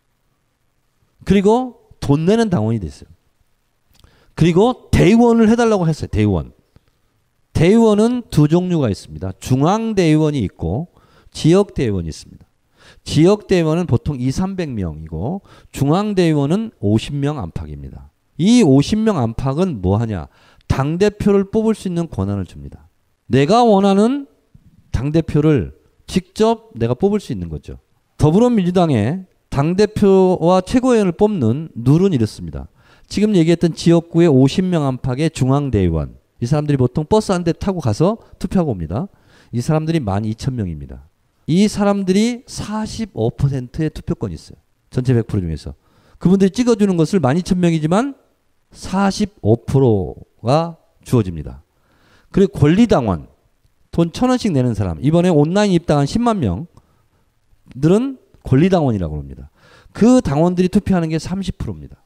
그리고 돈 내는 당원이 됐어요. 그리고 대의원을 해달라고 했어요. 대의원. 대의원은 두 종류가 있습니다. 중앙대의원이 있고 지역대의원이 있습니다. 지역대의원은 보통 이삼백 명이고 중앙대의원은 오십 명 안팎입니다. 이 오십 명 안팎은 뭐 하냐? 당대표를 뽑을 수 있는 권한을 줍니다. 내가 원하는 당대표를 직접 내가 뽑을 수 있는 거죠. 더불어민주당의 당대표와 최고위원을 뽑는 룰은 이렇습니다. 지금 얘기했던 지역구의 오십 명 안팎의 중앙대의원. 이 사람들이 보통 버스 한 대 타고 가서 투표하고 옵니다. 이 사람들이 만 이천 명입니다. 이 사람들이 사십오 퍼센트의 투표권이 있어요. 전체 백 퍼센트 중에서. 그분들이 찍어주는 것을 만 이천 명이지만 사십오 퍼센트가 주어집니다. 그리고 권리당원. 돈 천 원씩 내는 사람. 이번에 온라인 입당한 십만 명들은 권리당원이라고 합니다. 그 당원들이 투표하는 게 삼십 퍼센트입니다.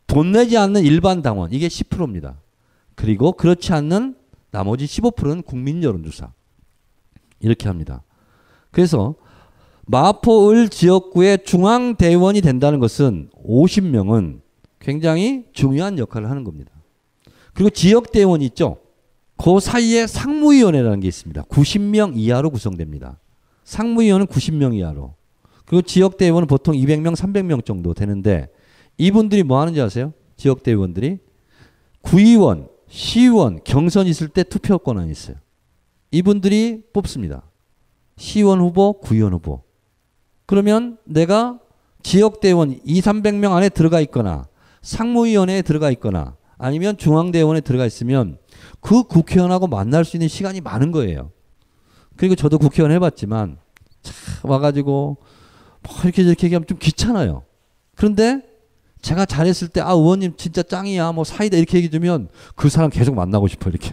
돈 내지 않는 일반 당원 이게 십 퍼센트입니다. 그리고 그렇지 않는 나머지 십오 퍼센트는 국민 여론조사. 이렇게 합니다. 그래서 마포을 지역구의 중앙대원이 된다는 것은 오십 명은 굉장히 중요한 역할을 하는 겁니다. 그리고 지역대원이 있죠. 그 사이에 상무위원회라는 게 있습니다. 구십 명 이하로 구성됩니다. 상무위원은 구십 명 이하로. 그리고 지역대의원은 보통 이백 명, 삼백 명 정도 되는데 이분들이 뭐 하는지 아세요? 지역대의원들이 구의원, 시의원 경선 있을 때 투표 권한이 있어요. 이분들이 뽑습니다. 시의원 후보, 구의원 후보. 그러면 내가 지역대의원 이백, 삼백 명 안에 들어가 있거나 상무위원회에 들어가 있거나 아니면 중앙대의원에 들어가 있으면 그 국회의원하고 만날 수 있는 시간이 많은 거예요. 그리고 저도 국회의원 해봤지만 참 와가지고 뭐 이렇게 저렇게 얘기하면 좀 귀찮아요. 그런데 제가 잘했을 때 아 의원님 진짜 짱이야 뭐 사이다 이렇게 얘기해 주면 그 사람 계속 만나고 싶어 이렇게.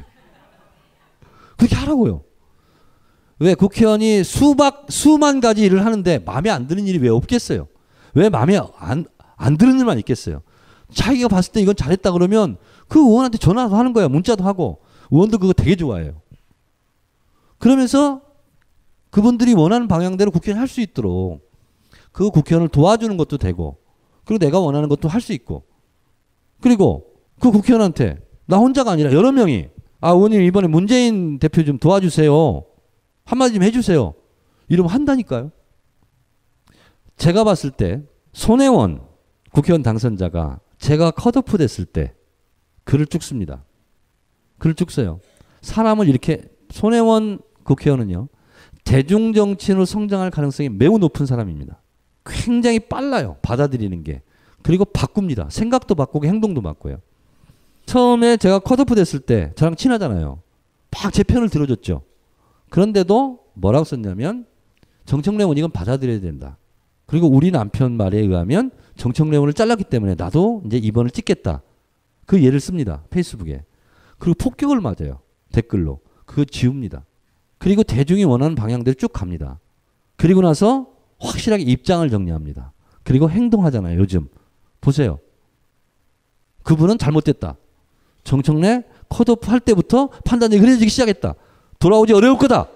그렇게 하라고요. 왜 국회의원이 수박 수만 가지 일을 하는데 마음에 안 드는 일이 왜 없겠어요? 왜 마음에 안, 안 드는 일만 있겠어요? 자기가 봤을 때 이건 잘했다 그러면 그 의원한테 전화도 하는 거예요. 문자도 하고. 의원도 그거 되게 좋아해요. 그러면서 그분들이 원하는 방향대로 국회의원 할 수 있도록 그 국회의원을 도와주는 것도 되고 그리고 내가 원하는 것도 할 수 있고 그리고 그 국회의원한테 나 혼자가 아니라 여러 명이 아 의원님 이번에 문재인 대표 좀 도와주세요. 한마디 좀 해주세요. 이러면 한다니까요. 제가 봤을 때 손혜원 국회의원 당선자가 제가 컷오프 됐을 때 글을 쭉 씁니다. 글을 쭉 써요. 사람을 이렇게 손혜원 국회의원은요. 대중정치인으로 성장할 가능성이 매우 높은 사람입니다. 굉장히 빨라요. 받아들이는 게. 그리고 바꿉니다. 생각도 바꾸고 행동도 바꿔요. 처음에 제가 컷오프 됐을 때 저랑 친하잖아요. 막 제 편을 들어줬죠. 그런데도 뭐라고 썼냐면 정청래원 이건 받아들여야 된다. 그리고 우리 남편 말에 의하면 정청래원을 잘랐기 때문에 나도 이제 이번을 찍겠다. 그 예를 씁니다. 페이스북에. 그리고 폭격을 맞아요. 댓글로. 그거 지웁니다. 그리고 대중이 원하는 방향대로 쭉 갑니다. 그리고 나서 확실하게 입장을 정리합니다. 그리고 행동하잖아요. 요즘. 보세요. 그분은 잘못됐다. 정청래 컷오프 할 때부터 판단이 흐려지기 시작했다. 돌아오기 어려울 거다.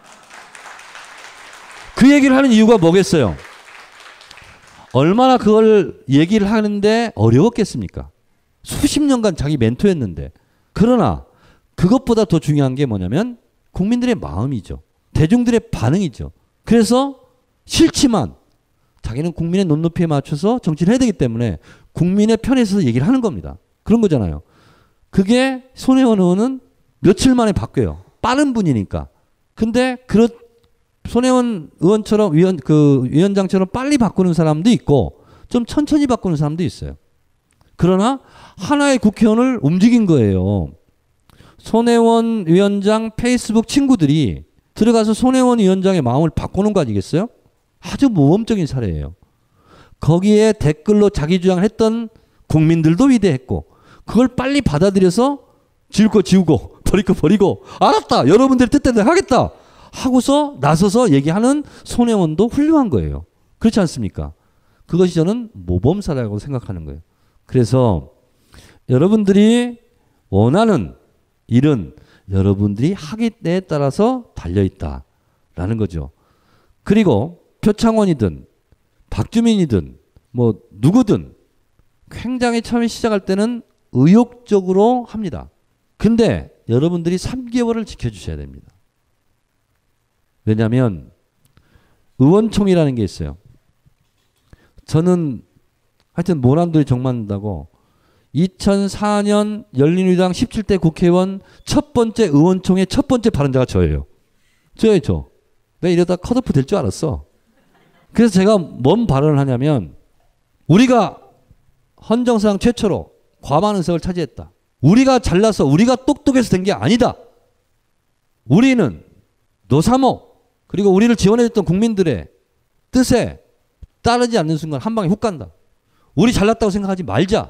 그 얘기를 하는 이유가 뭐겠어요? 얼마나 그걸 얘기를 하는데 어려웠겠습니까? 수십 년간 자기 멘토였는데. 그러나 그것보다 더 중요한 게 뭐냐면 국민들의 마음이죠. 대중들의 반응이죠. 그래서 싫지만 자기는 국민의 눈높이에 맞춰서 정치를 해야 되기 때문에 국민의 편에 서서 얘기를 하는 겁니다. 그런 거잖아요. 그게 손혜원 의원은 며칠 만에 바뀌어요. 빠른 분이니까. 근데 그렇 손혜원 의원처럼 위원 그 위원장처럼 빨리 바꾸는 사람도 있고 좀 천천히 바꾸는 사람도 있어요. 그러나 하나의 국회의원을 움직인 거예요. 손혜원 위원장 페이스북 친구들이 들어가서 손혜원 위원장의 마음을 바꾸는 거 아니겠어요? 아주 모범적인 사례예요. 거기에 댓글로 자기 주장을 했던 국민들도 위대했고 그걸 빨리 받아들여서 지울 거 지우고 버릴 거 버리고 알았다. 여러분들의 뜻대로 하겠다. 하고서 나서서 얘기하는 손혜원도 훌륭한 거예요. 그렇지 않습니까? 그것이 저는 모범사라고 생각하는 거예요. 그래서 여러분들이 원하는 일은 여러분들이 하기 때에 따라서 달려있다라는 거죠. 그리고 표창원이든 박주민이든 뭐 누구든 굉장히 처음에 시작할 때는 의욕적으로 합니다. 근데 여러분들이 삼 개월을 지켜주셔야 됩니다. 왜냐하면 의원총이라는 게 있어요. 저는 하여튼 모난돌이 정맞는다고 이천사 년 열린우리당 십칠 대 국회의원 첫 번째 의원총의 첫 번째 발언자가 저예요. 저예요, 저. 내가 이러다 컷오프 될 줄 알았어. 그래서 제가 뭔 발언을 하냐면 우리가 헌정사상 최초로 과반 의석을 차지했다. 우리가 잘나서 우리가 똑똑해서 된 게 아니다. 우리는 노사모 그리고 우리를 지원해줬던 국민들의 뜻에 따르지 않는 순간 한 방에 훅 간다. 우리 잘났다고 생각하지 말자.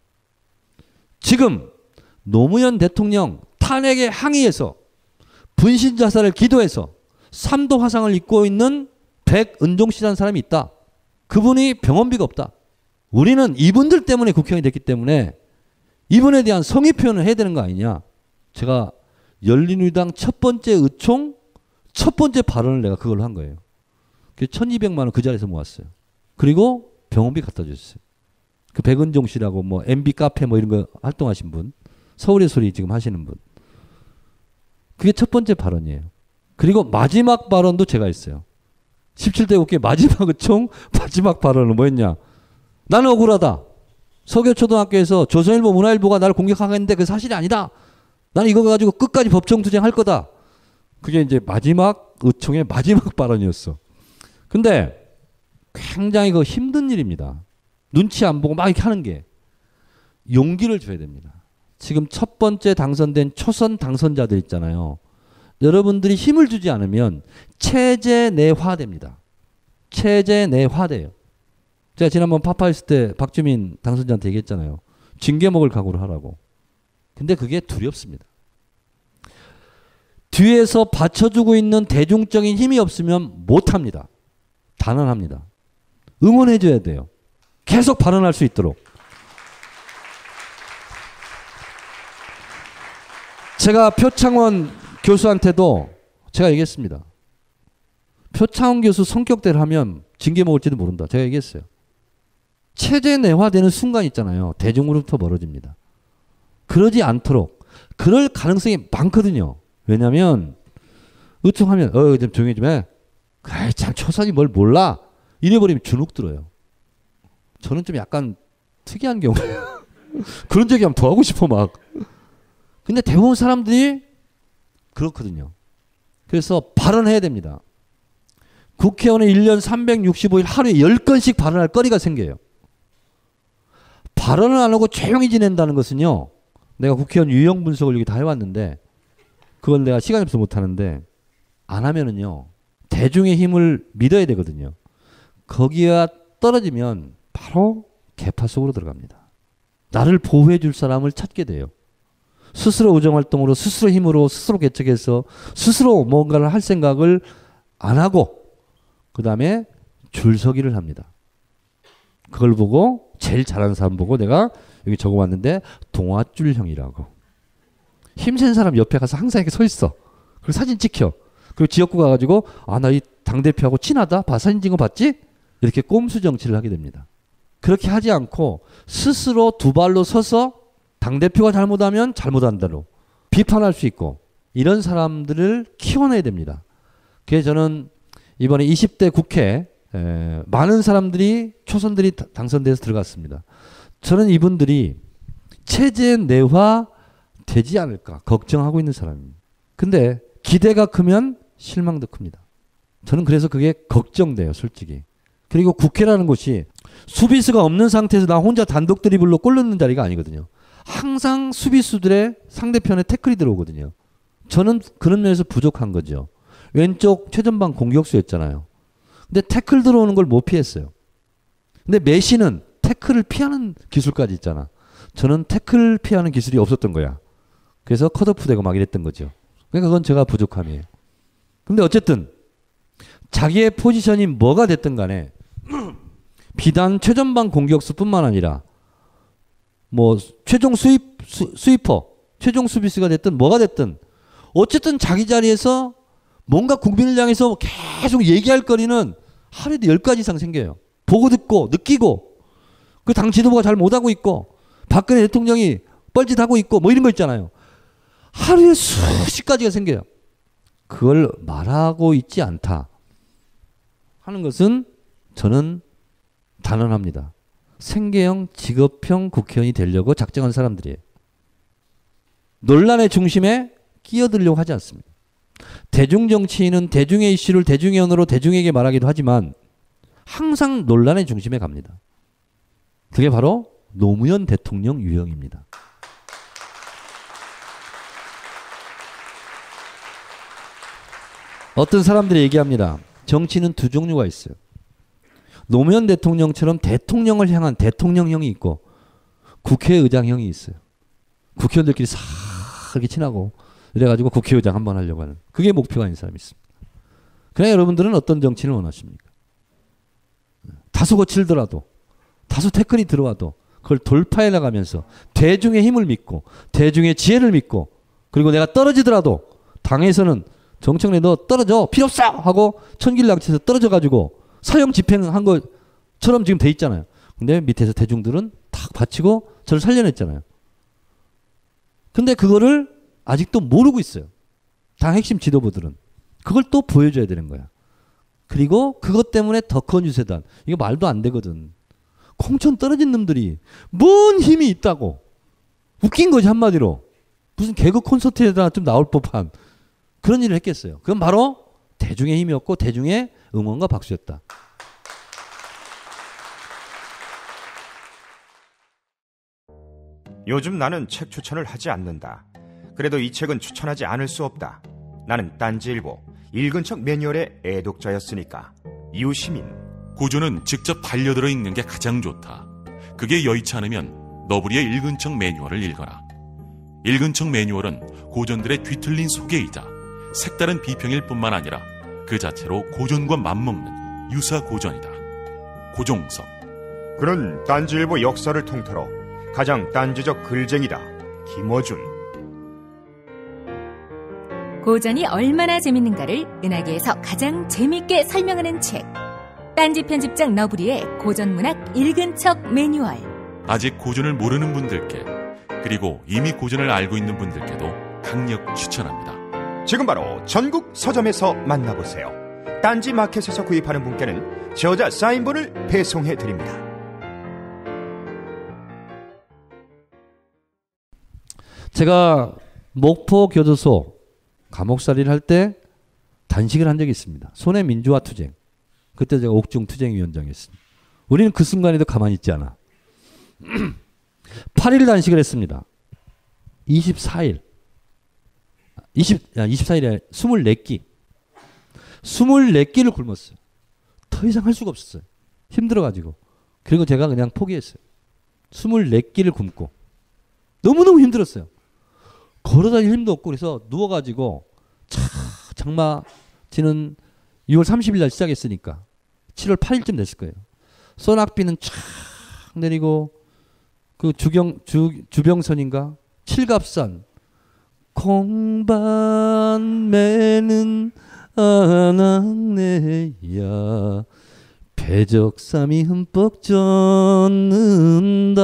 지금 노무현 대통령 탄핵에 항의해서 분신자살을 기도해서 삼도 화상을 입고 있는 백은종씨라는 사람이 있다. 그분이 병원비가 없다. 우리는 이분들 때문에 국회의원이 됐기 때문에 이분에 대한 성의 표현을 해야 되는 거 아니냐. 제가 열린우리당 첫 번째 의총 첫 번째 발언을 내가 그걸로 한 거예요. 천이백만 원 그 자리에서 모았어요. 그리고 병원비 갖다 줬어요. 그 백은종 씨라고 뭐 엠비 카페 뭐 이런 거 활동하신 분, 서울의 소리 지금 하시는 분. 그게 첫 번째 발언이에요. 그리고 마지막 발언도 제가 했어요. 십칠 대 국회 마지막 의총 마지막 발언은 뭐였냐. 나는 억울하다. 서교초등학교에서 조선일보 문화일보가 나를 공격하겠는데 그 사실이 아니다. 나는 이거 가지고 끝까지 법정 투쟁할 거다. 그게 이제 마지막 의총의 마지막 발언이었어. 근데 굉장히 그 힘든 일입니다. 눈치 안 보고 막 이렇게 하는 게 용기를 줘야 됩니다. 지금 첫 번째 당선된 초선 당선자들 있잖아요. 여러분들이 힘을 주지 않으면 체제 내화됩니다. 체제 내화돼요. 제가 지난번 파파 했을 때 박주민 당선자한테 얘기했잖아요. 징계 먹을 각오를 하라고. 근데 그게 두렵습니다. 뒤에서 받쳐주고 있는 대중적인 힘이 없으면 못합니다. 단언합니다. 응원해줘야 돼요. 계속 발언할 수 있도록. 제가 표창원 교수한테도 제가 얘기했습니다. 표창원 교수 성격대로 하면 징계 먹을지도 모른다. 제가 얘기했어요. 체제 내화되는 순간 있잖아요. 대중으로부터 멀어집니다. 그러지 않도록 그럴 가능성이 많거든요. 왜냐하면 의총하면 어 좀 조용히 좀 해. 아이 참 초선이 뭘 몰라. 이래버리면 주눅 들어요. 저는 좀 약간 특이한 경우예요. 그런 적이 하면 더 하고 싶어 막. 근데 대부분 사람들이 그렇거든요. 그래서 발언해야 됩니다. 국회의원은 일 년 삼백육십오 일 하루에 열 건씩 발언할 거리가 생겨요. 발언을 안 하고 조용히 지낸다는 것은요. 내가 국회의원 유형 분석을 여기 다 해왔는데 그걸 내가 시간이 없어서 못하는데 안 하면은요. 대중의 힘을 믿어야 되거든요. 거기가 떨어지면 바로 개파 속으로 들어갑니다. 나를 보호해 줄 사람을 찾게 돼요. 스스로 의정활동으로 스스로 힘으로 스스로 개척해서 스스로 뭔가를 할 생각을 안 하고 그 다음에 줄서기를 합니다. 그걸 보고 제일 잘하는 사람 보고 내가 여기 적어왔는데 동아줄형이라고. 힘센 사람 옆에 가서 항상 이렇게 서 있어. 그리고 사진 찍혀. 그리고 지역구 가가지고 아 나 이 당대표하고 친하다. 봐 사진 찍은 거 봤지? 이렇게 꼼수 정치를 하게 됩니다. 그렇게 하지 않고 스스로 두 발로 서서 당대표가 잘못하면 잘못한다로 비판할 수 있고 이런 사람들을 키워내야 됩니다. 그래서 저는 이번에 이십 대 국회 에, 많은 사람들이 초선들이 당선돼서 들어갔습니다. 저는 이분들이 체제 내화 되지 않을까 걱정하고 있는 사람입니다. 근데 기대가 크면 실망도 큽니다. 저는 그래서 그게 걱정돼요, 솔직히. 그리고 국회라는 곳이 수비수가 없는 상태에서 나 혼자 단독 드리블로 골 넣는 자리가 아니거든요. 항상 수비수들의 상대편에 태클이 들어오거든요. 저는 그런 면에서 부족한 거죠. 왼쪽 최전방 공격수였잖아요. 근데 태클 들어오는 걸 못 피했어요. 근데 메시는 태클을 피하는 기술까지 있잖아. 저는 태클 피하는 기술이 없었던 거야. 그래서 컷오프 되고 막 이랬던 거죠. 그러니까 그건 제가 부족함이에요. 근데 어쨌든 자기의 포지션이 뭐가 됐든 간에 비단 최전방 공격수뿐만 아니라 뭐 최종 수입 수, 수입퍼, 최종 수비수가 됐든 뭐가 됐든 어쨌든 자기 자리에서 뭔가 국민을 향해서 계속 얘기할 거리는 하루에도 열 가지 이상 생겨요. 보고 듣고 느끼고 그 당 지도부가 잘 못하고 있고 박근혜 대통령이 뻘짓하고 있고 뭐 이런 거 있잖아요. 하루에 수십 가지가 생겨요. 그걸 말하고 있지 않다 하는 것은 저는 단언합니다. 생계형 직업형 국회의원이 되려고 작정한 사람들이에요. 논란의 중심에 끼어들려고 하지 않습니다. 대중정치인은 대중의 이슈를 대중의 언어로 대중에게 말하기도 하지만 항상 논란의 중심에 갑니다. 그게 바로 노무현 대통령 유형입니다. 어떤 사람들이 얘기합니다. 정치는 두 종류가 있어요. 노무현 대통령처럼 대통령을 향한 대통령형이 있고 국회의장형이 있어요. 국회의원들끼리 싹 이렇게 친하고 이래가지고 국회의장 한번 하려고 하는 그게 목표가 있는 사람이 있습니다. 그러나 여러분들은 어떤 정치를 원하십니까? 다소 거칠더라도 다소 태클이 들어와도 그걸 돌파해 나가면서 대중의 힘을 믿고 대중의 지혜를 믿고 그리고 내가 떨어지더라도 당에서는 정청래 너 떨어져 필요 없어 하고 천길랑치에서 떨어져 가지고 사형 집행한 것처럼 지금 돼 있잖아요. 근데 밑에서 대중들은 탁 받치고 저를 살려냈잖아요. 근데 그거를 아직도 모르고 있어요. 당 핵심 지도부들은. 그걸 또 보여줘야 되는 거야. 그리고 그것 때문에 더 큰 유세단. 이거 말도 안 되거든. 공천 떨어진 놈들이 뭔 힘이 있다고. 웃긴 거지 한마디로. 무슨 개그 콘서트에다 좀 나올 법한 그런 일을 했겠어요. 그건 바로 대중의 힘이었고 대중의 응원과 박수였다. 요즘 나는 책 추천을 하지 않는다. 그래도 이 책은 추천하지 않을 수 없다. 나는 딴지일보 읽은 척 매뉴얼의 애독자였으니까. 이웃시민. 고전은 직접 반려들어 읽는 게 가장 좋다. 그게 여의치 않으면 너부리의 읽은 척 매뉴얼을 읽어라. 읽은 척 매뉴얼은 고전들의 뒤틀린 소개이자 색다른 비평일 뿐만 아니라 그 자체로 고전과 맞먹는 유사 고전이다. 고종석. 그는 딴지일보 역사를 통틀어 가장 딴지적 글쟁이다. 김어준. 고전이 얼마나 재밌는가를 은하계에서 가장 재밌게 설명하는 책. 딴지 편집장 너부리의 고전문학 읽은 척 매뉴얼. 아직 고전을 모르는 분들께 그리고 이미 고전을 알고 있는 분들께도 강력 추천합니다. 지금 바로 전국 서점에서 만나보세요. 딴지 마켓에서 구입하는 분께는 저자 사인본을 배송해드립니다. 제가 목포 교도소 감옥살이를 할 때 단식을 한 적이 있습니다. 손해 민주화 투쟁. 그때 제가 옥중 투쟁위원장이었습니다. 우리는 그 순간에도 가만히 있지 않아. 팔 일 단식을 했습니다. 이십사 일. 이십, 야, 이십사 일에 이십사 끼. 이십사 끼를 굶었어요. 더 이상 할 수가 없었어요. 힘들어가지고. 그리고 제가 그냥 포기했어요. 이십사 끼를 굶고. 너무너무 힘들었어요. 걸어다닐 힘도 없고 그래서 누워가지고 차, 장마 지는 유월 삼십일 날 시작했으니까 칠월 팔 일쯤 됐을 거예요. 소낙비는 쫙 내리고 그 주경 주 주병선인가 칠갑산 콩반매는 아낙네야 배적삼이 흠뻑 젖는다.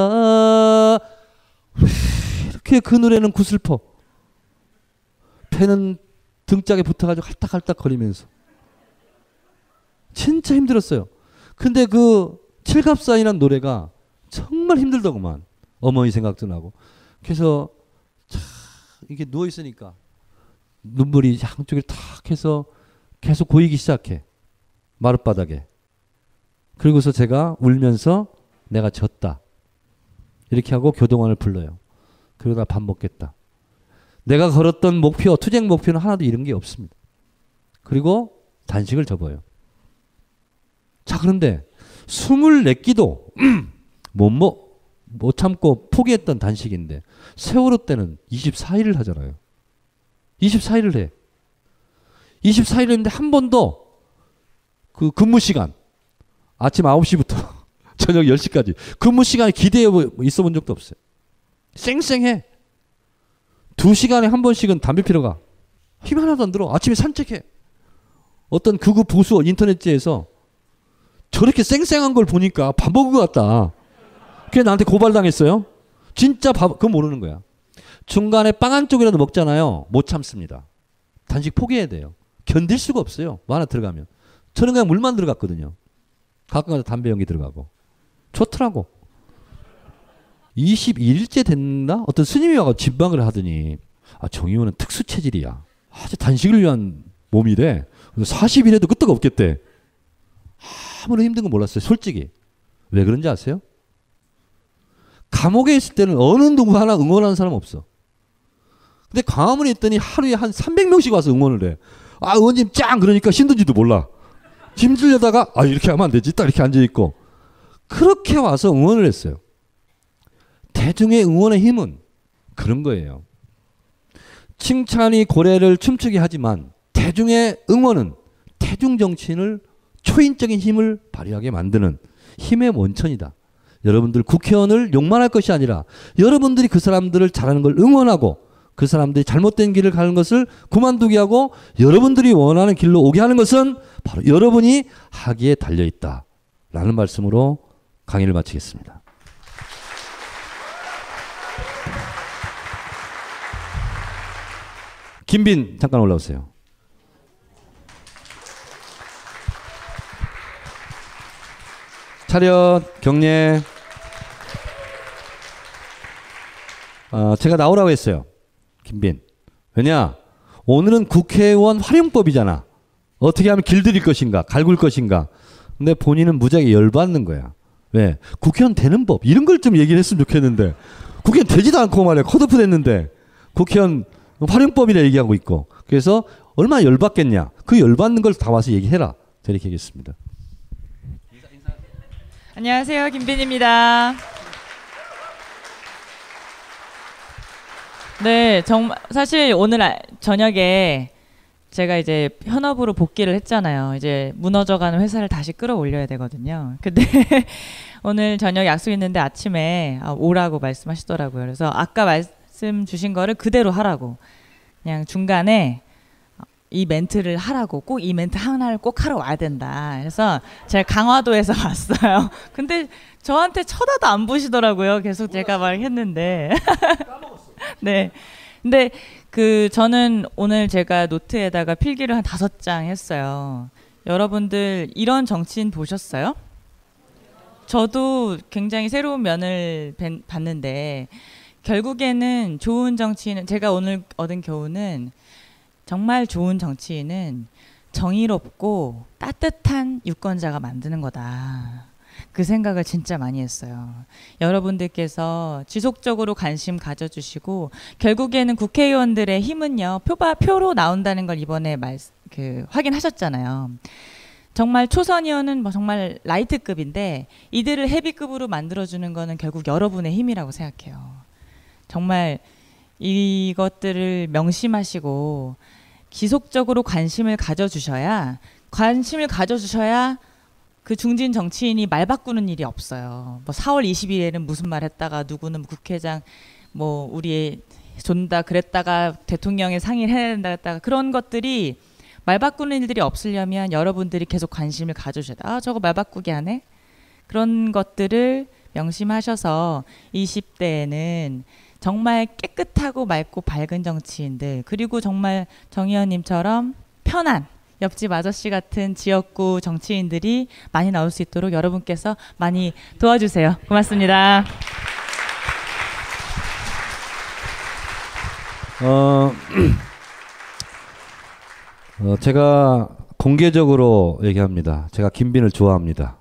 이렇게 그 노래는 구슬퍼. 배는 등짝에 붙어가지고 할딱할딱 거리면서 진짜 힘들었어요. 근데 그 칠갑산이란 노래가 정말 힘들더구만. 어머니 생각도 나고. 그래서 참 이렇게 누워 있으니까 눈물이 양쪽에 탁 해서 계속 고이기 시작해. 마룻바닥에. 그리고서 제가 울면서 내가 졌다. 이렇게 하고 교동원을 불러요. 그러다 밥 먹겠다. 내가 걸었던 목표, 투쟁 목표는 하나도 이런 게 없습니다. 그리고 단식을 접어요. 자, 그런데 이십사 끼도 못, 못, 못 참고 포기했던 단식인데 세월호 때는 이십사 일을 하잖아요. 이십사 일을 해. 이십사 일 했는데 한 번도 그 근무 시간 아침 아홉 시부터 저녁 열 시까지 근무 시간에 기대해 있어 본 적도 없어요. 쌩쌩해. 두 시간에 한 번씩은 담배 피러 가. 힘 하나도 안 들어. 아침에 산책해. 어떤 극우 보수 인터넷지에서 저렇게 쌩쌩한 걸 보니까 밥 먹은 것 같다. 그게 나한테 고발당했어요. 진짜 밥, 그건 모르는 거야. 중간에 빵 한 쪽이라도 먹잖아요. 못 참습니다. 단식 포기해야 돼요. 견딜 수가 없어요. 뭐 하나 들어가면. 저는 그냥 물만 들어갔거든요. 가끔가다 담배 연기 들어가고. 좋더라고. 이십일 일째 됐나? 어떤 스님이 와서 진방을 하더니 아, 정의원은 특수 체질이야. 아주 단식을 위한 몸이래. 그래서 사십 일에도 끄떡 없겠대. 아무런 힘든 건 몰랐어요. 솔직히. 왜 그런지 아세요? 감옥에 있을 때는 어느 누구 하나 응원하는 사람 없어. 근데 광화문에 있더니 하루에 한 삼백 명씩 와서 응원을 해. 아, 의원님 짱! 그러니까 힘든지도 몰라. 힘들려다가 아, 이렇게 하면 안 되지. 딱 이렇게 앉아있고. 그렇게 와서 응원을 했어요. 대중의 응원의 힘은 그런 거예요. 칭찬이 고래를 춤추게 하지만 대중의 응원은 대중 정치인을 초인적인 힘을 발휘하게 만드는 힘의 원천이다. 여러분들 국회의원을 욕만 할 것이 아니라 여러분들이 그 사람들을 잘하는 걸 응원하고 그 사람들이 잘못된 길을 가는 것을 그만두게 하고 여러분들이 원하는 길로 오게 하는 것은 바로 여러분이 하기에 달려있다 라는 말씀으로 강의를 마치겠습니다. 김빈 잠깐 올라오세요. 차렷 경례. 어, 제가 나오라고 했어요. 김빈. 왜냐? 오늘은 국회의원 활용법이잖아. 어떻게 하면 길들일 것인가, 갈굴 것인가. 근데 본인은 무지하게 열받는 거야. 왜? 국회의원 되는 법 이런 걸 좀 얘기를 했으면 좋겠는데 국회의원 되지도 않고 말이야. 컷오프 됐는데 국회의원 활용법이라 얘기하고 있고. 그래서 얼마나 열받겠냐. 그 열받는 걸 다 와서 얘기해라. 이렇게 얘기했습니다. 안녕하세요. 김빈입니다. 네, 정말 사실 오늘 아, 저녁에 제가 이제 현업으로 복귀를 했잖아요. 이제 무너져가는 회사를 다시 끌어올려야 되거든요. 근데 오늘 저녁 약속 있는데 아침에 오라고 말씀하시더라고요. 그래서 아까 말씀 주신 거를 그대로 하라고. 그냥 중간에 이 멘트를 하라고. 꼭 이 멘트 하나를 꼭 하러 와야 된다. 그래서 제가 강화도에서 왔어요. 근데 저한테 쳐다도 안 보시더라고요. 계속 제가 말했는데. 네. 근데 그 저는 오늘 제가 노트에다가 필기를 한 다섯 장 했어요. 여러분들 이런 정치인 보셨어요? 저도 굉장히 새로운 면을 봤는데 결국에는 좋은 정치인은 제가 오늘 얻은 교훈은 정말 좋은 정치인은 정의롭고 따뜻한 유권자가 만드는 거다. 그 생각을 진짜 많이 했어요. 여러분들께서 지속적으로 관심 가져주시고 결국에는 국회의원들의 힘은요 표바 표로 나온다는 걸 이번에 말, 그, 확인하셨잖아요. 정말 초선 의원은 뭐 정말 라이트급인데 이들을 헤비급으로 만들어주는 거는 결국 여러분의 힘이라고 생각해요. 정말 이것들을 명심하시고 지속적으로 관심을 가져주셔야 관심을 가져주셔야 그 중진 정치인이 말 바꾸는 일이 없어요. 뭐 사월 이십일에는 무슨 말 했다가 누구는 국회의장 뭐 우리 존다 그랬다가 대통령에 상의를 해야 된다 했다가 그런 것들이 말 바꾸는 일들이 없으려면 여러분들이 계속 관심을 가져주셔야 돼. 아 저거 말 바꾸기 하네? 그런 것들을 명심하셔서 이십 대에는 정말 깨끗하고 맑고 밝은 정치인들 그리고 정말 정 의원님처럼 편한 옆집 아저씨 같은 지역구 정치인들이 많이 나올 수 있도록 여러분께서 많이 도와주세요. 고맙습니다. 어, 어, 제가 공개적으로 얘기합니다. 제가 김빈을 좋아합니다.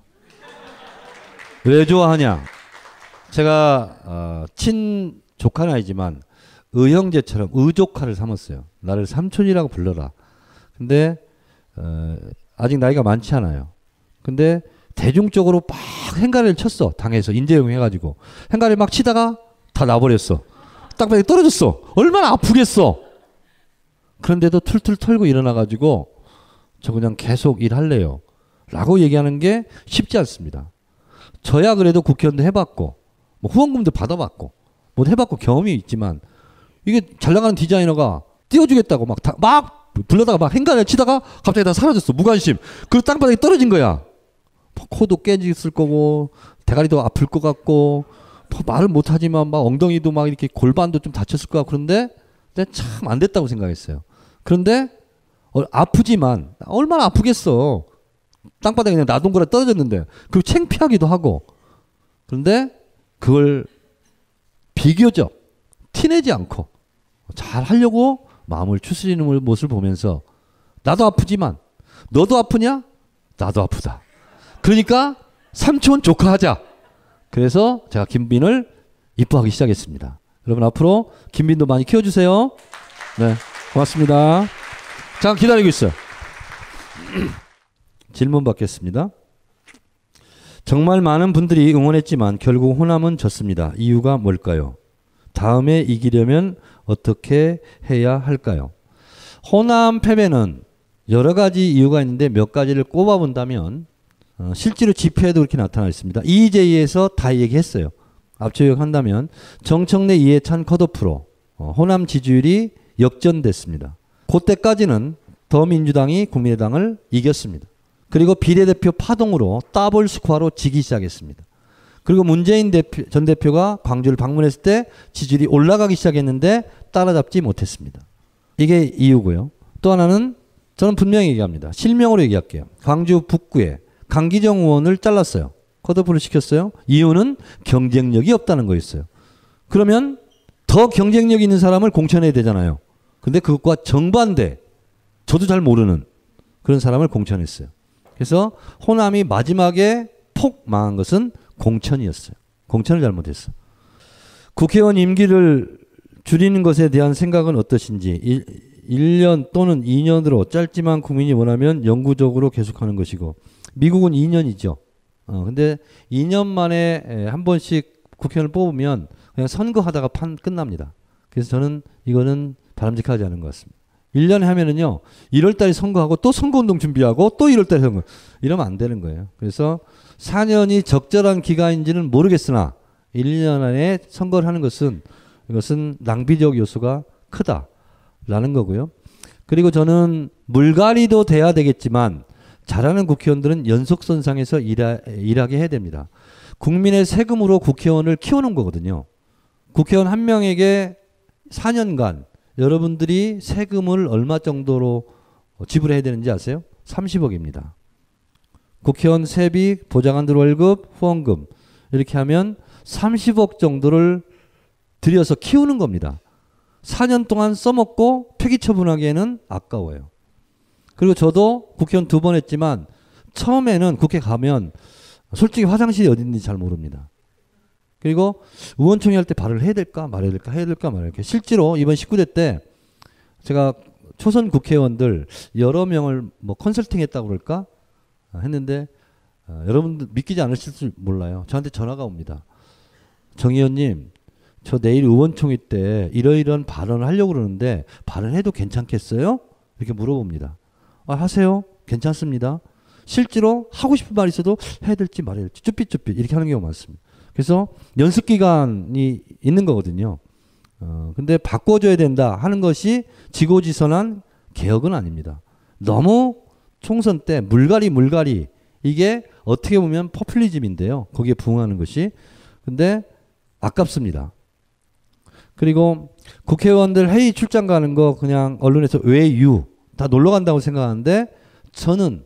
왜 좋아하냐? 제가 어, 친 조카는 아니지만 의형제처럼 의조카를 삼았어요. 나를 삼촌이라고 불러라. 근데 어, 아직 나이가 많지 않아요. 근데 대중적으로 막 행가리를 쳤어. 당에서 인재용 해가지고 행가리 막 치다가 다 나버렸어. 땅바닥에 떨어졌어. 얼마나 아프겠어. 그런데도 툴툴 털고 일어나가지고 저 그냥 계속 일할래요 라고 얘기하는 게 쉽지 않습니다. 저야 그래도 국회의원도 해봤고 뭐 후원금도 받아봤고 뭐 해봤고 경험이 있지만 이게 잘 나가는 디자이너가 띄워주겠다고 막, 다, 막 불러다가 막 행간을 치다가 갑자기 다 사라졌어. 무관심. 그리고 땅바닥에 떨어진 거야. 코도 깨졌을 거고 대가리도 아플 것 같고 뭐 말을 못하지만 막 엉덩이도 막 이렇게 골반도 좀 다쳤을 것 같고 그런데 참 안 됐다고 생각했어요. 그런데 어, 아프지만 얼마나 아프겠어. 땅바닥에 그냥 나동거라 떨어졌는데 그리고 창피하기도 하고 그런데 그걸 비교적 티내지 않고 잘 하려고 마음을 추스리는 모습을 보면서 나도 아프지만 너도 아프냐? 나도 아프다. 그러니까 삼촌 조카 하자. 그래서 제가 김빈을 이뻐하기 시작했습니다. 여러분 앞으로 김빈도 많이 키워주세요. 네, 고맙습니다. 잠깐 기다리고 있어요. 질문 받겠습니다. 정말 많은 분들이 응원했지만 결국 호남은 졌습니다. 이유가 뭘까요? 다음에 이기려면 어떻게 해야 할까요? 호남 패배는 여러 가지 이유가 있는데 몇 가지를 꼽아본다면 어, 실제로 집회에도 그렇게 나타나 있습니다. 이의제의에서 다 얘기했어요. 앞서 요약한다면 정청래 이해찬 컷오프로 어, 호남 지지율이 역전됐습니다. 그때까지는 더민주당이 국민의당을 이겼습니다. 그리고 비례대표 파동으로 더블 스코어로 지기 시작했습니다. 그리고 문재인 대표, 전 대표가 광주를 방문했을 때 지지율이 올라가기 시작했는데 따라잡지 못했습니다. 이게 이유고요. 또 하나는 저는 분명히 얘기합니다. 실명으로 얘기할게요. 광주 북구에 강기정 의원을 잘랐어요. 컷오프를 시켰어요. 이유는 경쟁력이 없다는 거였어요. 그러면 더 경쟁력 있는 사람을 공천해야 되잖아요. 근데 그것과 정반대, 저도 잘 모르는 그런 사람을 공천했어요. 그래서 호남이 마지막에 폭 망한 것은 공천이었어요. 공천을 잘못했어. 국회의원 임기를 줄이는 것에 대한 생각은 어떠신지. 일 년 또는 이 년으로 짧지만 국민이 원하면 영구적으로 계속하는 것이고, 미국은 이 년이죠. 어, 근데 이 년 만에 한 번씩 국회의원을 뽑으면 그냥 선거하다가 판 끝납니다. 그래서 저는 이거는 바람직하지 않은 것 같습니다. 일 년에 하면은요, 일월 달에 선거하고 또 선거운동 준비하고 또 일월 달에 선거. 이러면 안 되는 거예요. 그래서 사 년이 적절한 기간인지는 모르겠으나 일 년 안에 선거를 하는 것은 이것은 낭비적 요소가 크다라는 거고요. 그리고 저는 물갈이도 돼야 되겠지만 잘하는 국회의원들은 연속선상에서 일하, 일하게 해야 됩니다. 국민의 세금으로 국회의원을 키우는 거거든요. 국회의원 한 명에게 사 년간 여러분들이 세금을 얼마 정도로 지불해야 되는지 아세요? 삼십억입니다. 국회의원 세비, 보좌관들 월급, 후원금 이렇게 하면 삼십억 정도를 들여서 키우는 겁니다. 사 년 동안 써먹고 폐기 처분하기에는 아까워요. 그리고 저도 국회의원 두 번 했지만 처음에는 국회 가면 솔직히 화장실이 어디 있는지 잘 모릅니다. 그리고 의원총회 할 때 발언을 해야 될까 말아야 될까 해야 될까 말아야 될까. 실제로 이번 십구 대 때 제가 초선 국회의원들 여러 명을 뭐 컨설팅 했다고 그럴까 했는데 어, 여러분들 믿기지 않으실 줄 몰라요. 저한테 전화가 옵니다. 정 의원님, 저 내일 의원총회 때 이러이러한 발언을 하려고 그러는데 발언해도 괜찮겠어요? 이렇게 물어봅니다. 아, 하세요. 괜찮습니다. 실제로 하고 싶은 말이 있어도 해야 될지 말아야 될지 쭈삣쭈삣 이렇게 하는 경우가 많습니다. 그래서 연습 기간이 있는 거거든요. 어, 근데 바꿔줘야 된다 하는 것이 지고지선한 개혁은 아닙니다. 너무 총선 때 물갈이 물갈이 이게 어떻게 보면 포퓰리즘인데요. 거기에 부응하는 것이. 근데 아깝습니다. 그리고 국회의원들 회의 출장 가는 거 그냥 언론에서 외유 다 놀러 간다고 생각하는데 저는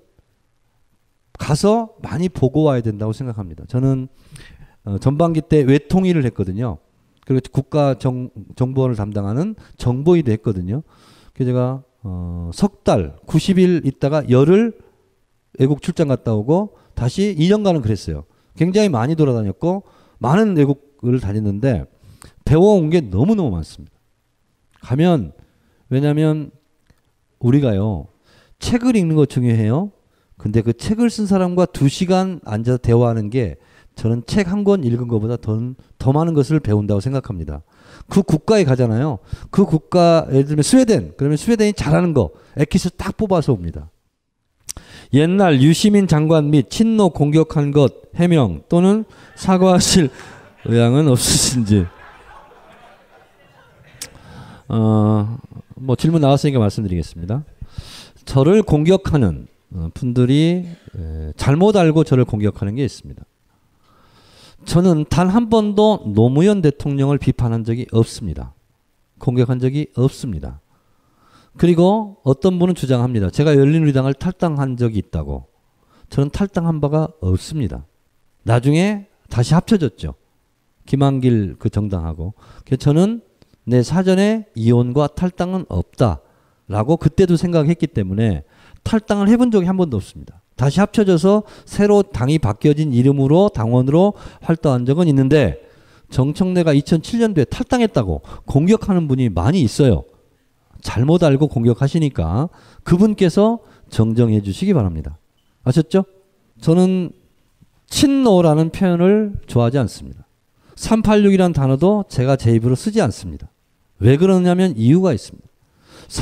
가서 많이 보고 와야 된다고 생각합니다. 저는 어, 전반기 때 외통위를 했거든요. 그리고 국가정보원을 담당하는 정보위도 했거든요. 그래서 제가 어, 석 달, 구십 일 있다가 열흘 외국 출장 갔다 오고 다시 이 년간은 그랬어요. 굉장히 많이 돌아다녔고 많은 외국을 다녔는데 배워온 게 너무너무 많습니다. 가면 왜냐하면 우리가요 책을 읽는 거 중요해요. 근데 그 책을 쓴 사람과 두 시간 앉아서 대화하는 게 저는 책 한 권 읽은 것보다 더, 더 많은 것을 배운다고 생각합니다. 그 국가에 가잖아요. 그 국가 예를 들면 스웨덴 그러면 스웨덴이 잘하는 거 엑기스 딱 뽑아서 옵니다. 옛날 유시민 장관 및 친노 공격한 것 해명 또는 사과하실 의향은 없으신지. 어, 뭐 질문 나왔으니까 말씀드리겠습니다. 저를 공격하는 분들이 잘못 알고 저를 공격하는 게 있습니다. 저는 단 한 번도 노무현 대통령을 비판한 적이 없습니다. 공격한 적이 없습니다. 그리고 어떤 분은 주장합니다. 제가 열린우리당을 탈당한 적이 있다고. 저는 탈당한 바가 없습니다. 나중에 다시 합쳐졌죠. 김한길 그 정당하고. 그래서 저는 내 사전에 이혼과 탈당은 없다라고 그때도 생각했기 때문에 탈당을 해본 적이 한 번도 없습니다. 다시 합쳐져서 새로 당이 바뀌어진 이름으로 당원으로 활동한 적은 있는데 정청래가 이천칠 년도에 탈당했다고 공격하는 분이 많이 있어요. 잘못 알고 공격하시니까 그분께서 정정해 주시기 바랍니다. 아셨죠? 저는 친노라는 표현을 좋아하지 않습니다. 삼팔육이라는 단어도 제가 제 입으로 쓰지 않습니다. 왜 그러냐면 이유가 있습니다.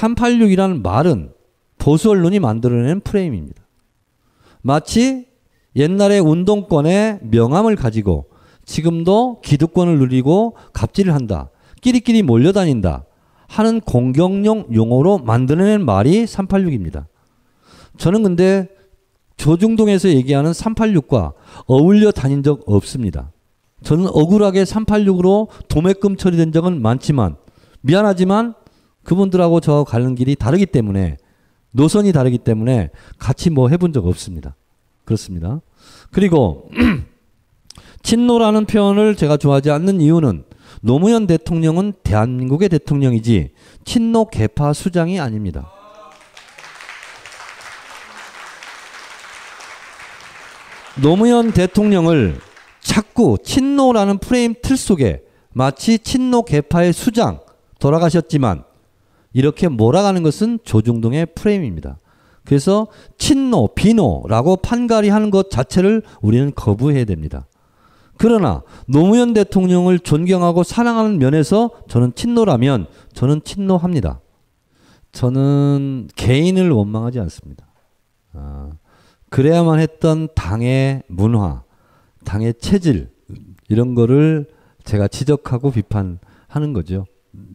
삼팔육이라는 말은 보수 언론이 만들어낸 프레임입니다. 마치 옛날에 운동권의 명함을 가지고 지금도 기득권을 누리고 갑질을 한다. 끼리끼리 몰려다닌다. 하는 공격용 용어로 만들어낸 말이 삼팔육입니다. 저는 근데 조중동에서 얘기하는 삼팔육과 어울려 다닌 적 없습니다. 저는 억울하게 삼팔육으로 도매금 처리된 적은 많지만 미안하지만 그분들하고 저 가는 길이 다르기 때문에 노선이 다르기 때문에 같이 뭐 해본 적 없습니다. 그렇습니다. 그리고 친노라는 표현을 제가 좋아하지 않는 이유는 노무현 대통령은 대한민국의 대통령이지 친노 개파 수장이 아닙니다. 노무현 대통령을 자꾸 친노라는 프레임 틀 속에 마치 친노 개파의 수장 돌아가셨지만 이렇게 몰아가는 것은 조중동의 프레임입니다. 그래서 친노, 비노라고 판가리하는 것 자체를 우리는 거부해야 됩니다. 그러나 노무현 대통령을 존경하고 사랑하는 면에서 저는 친노라면 저는 친노합니다. 저는 개인을 원망하지 않습니다. 아, 그래야만 했던 당의 문화, 당의 체질 이런 거를 제가 지적하고 비판하는 거죠.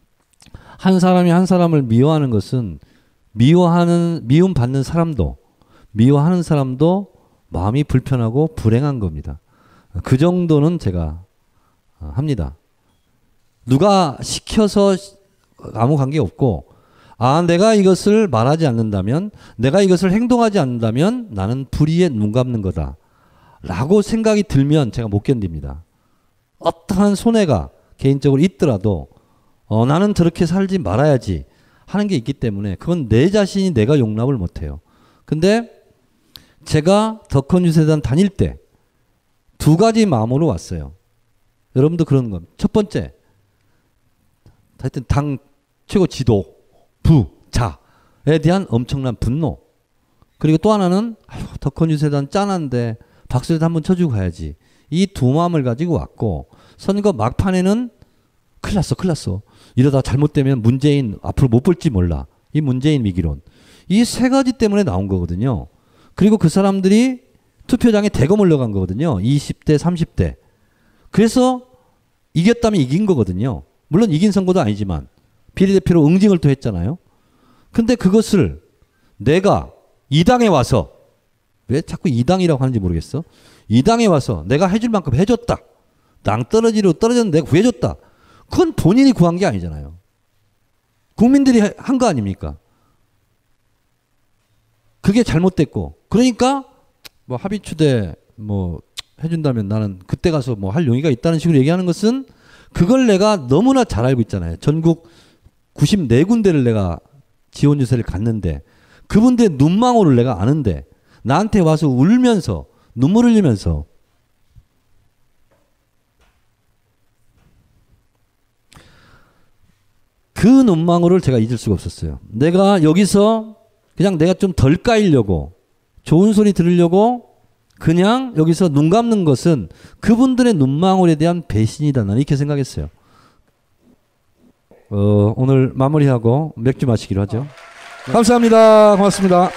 한 사람이 한 사람을 미워하는 것은 미워하는 미움 받는 사람도 미워하는 사람도 마음이 불편하고 불행한 겁니다. 그 정도는 제가 합니다. 누가 시켜서 아무 관계 없고 아 내가 이것을 말하지 않는다면 내가 이것을 행동하지 않는다면 나는 불의에 눈 감는 거다 라고 생각이 들면 제가 못 견딥니다. 어떠한 손해가 개인적으로 있더라도 어, 나는 저렇게 살지 말아야지 하는 게 있기 때문에 그건 내 자신이 내가 용납을 못해요. 근데 제가 덕헌유세단 다닐 때 두 가지 마음으로 왔어요. 여러분도 그런 겁니다. 첫 번째, 하여튼 당 최고 지도, 부, 자에 대한 엄청난 분노. 그리고 또 하나는 아유, 덕헌유세단 짠한데 박수라도 한번 쳐주고 가야지. 이 두 마음을 가지고 왔고 선거 막판에는 큰일 났어 큰일 났어. 이러다 잘못되면 문재인 앞으로 못 볼지 몰라. 이 문재인 위기론. 이 세 가지 때문에 나온 거거든요. 그리고 그 사람들이 투표장에 대거 몰려간 거거든요. 이십 대, 삼십 대. 그래서 이겼다면 이긴 거거든요. 물론 이긴 선거도 아니지만 비례대표로 응징을 또 했잖아요. 근데 그것을 내가 이 당에 와서 왜 자꾸 이 당이라고 하는지 모르겠어. 이 당에 와서 내가 해줄 만큼 해줬다. 낭떠러지로 떨어졌는데 내가 구해줬다. 그건 본인이 구한 게 아니잖아요. 국민들이 한 거 아닙니까? 그게 잘못됐고 그러니까 뭐 합의추대 뭐 해준다면 나는 그때 가서 뭐 할 용의가 있다는 식으로 얘기하는 것은 그걸 내가 너무나 잘 알고 있잖아요. 전국 구십사 군데를 내가 지원 유세를 갔는데 그분들의 눈망울을 내가 아는데 나한테 와서 울면서 눈물 흘리면서 그 눈망울을 제가 잊을 수가 없었어요. 내가 여기서 그냥 내가 좀 덜 까이려고 좋은 소리 들으려고 그냥 여기서 눈 감는 것은 그분들의 눈망울에 대한 배신이다. 나는 이렇게 생각했어요. 어, 오늘 마무리하고 맥주 마시기로 하죠. 감사합니다. 고맙습니다.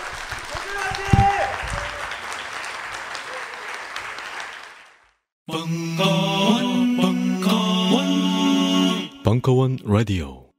벙커원, 벙커원, 벙커원 라디오.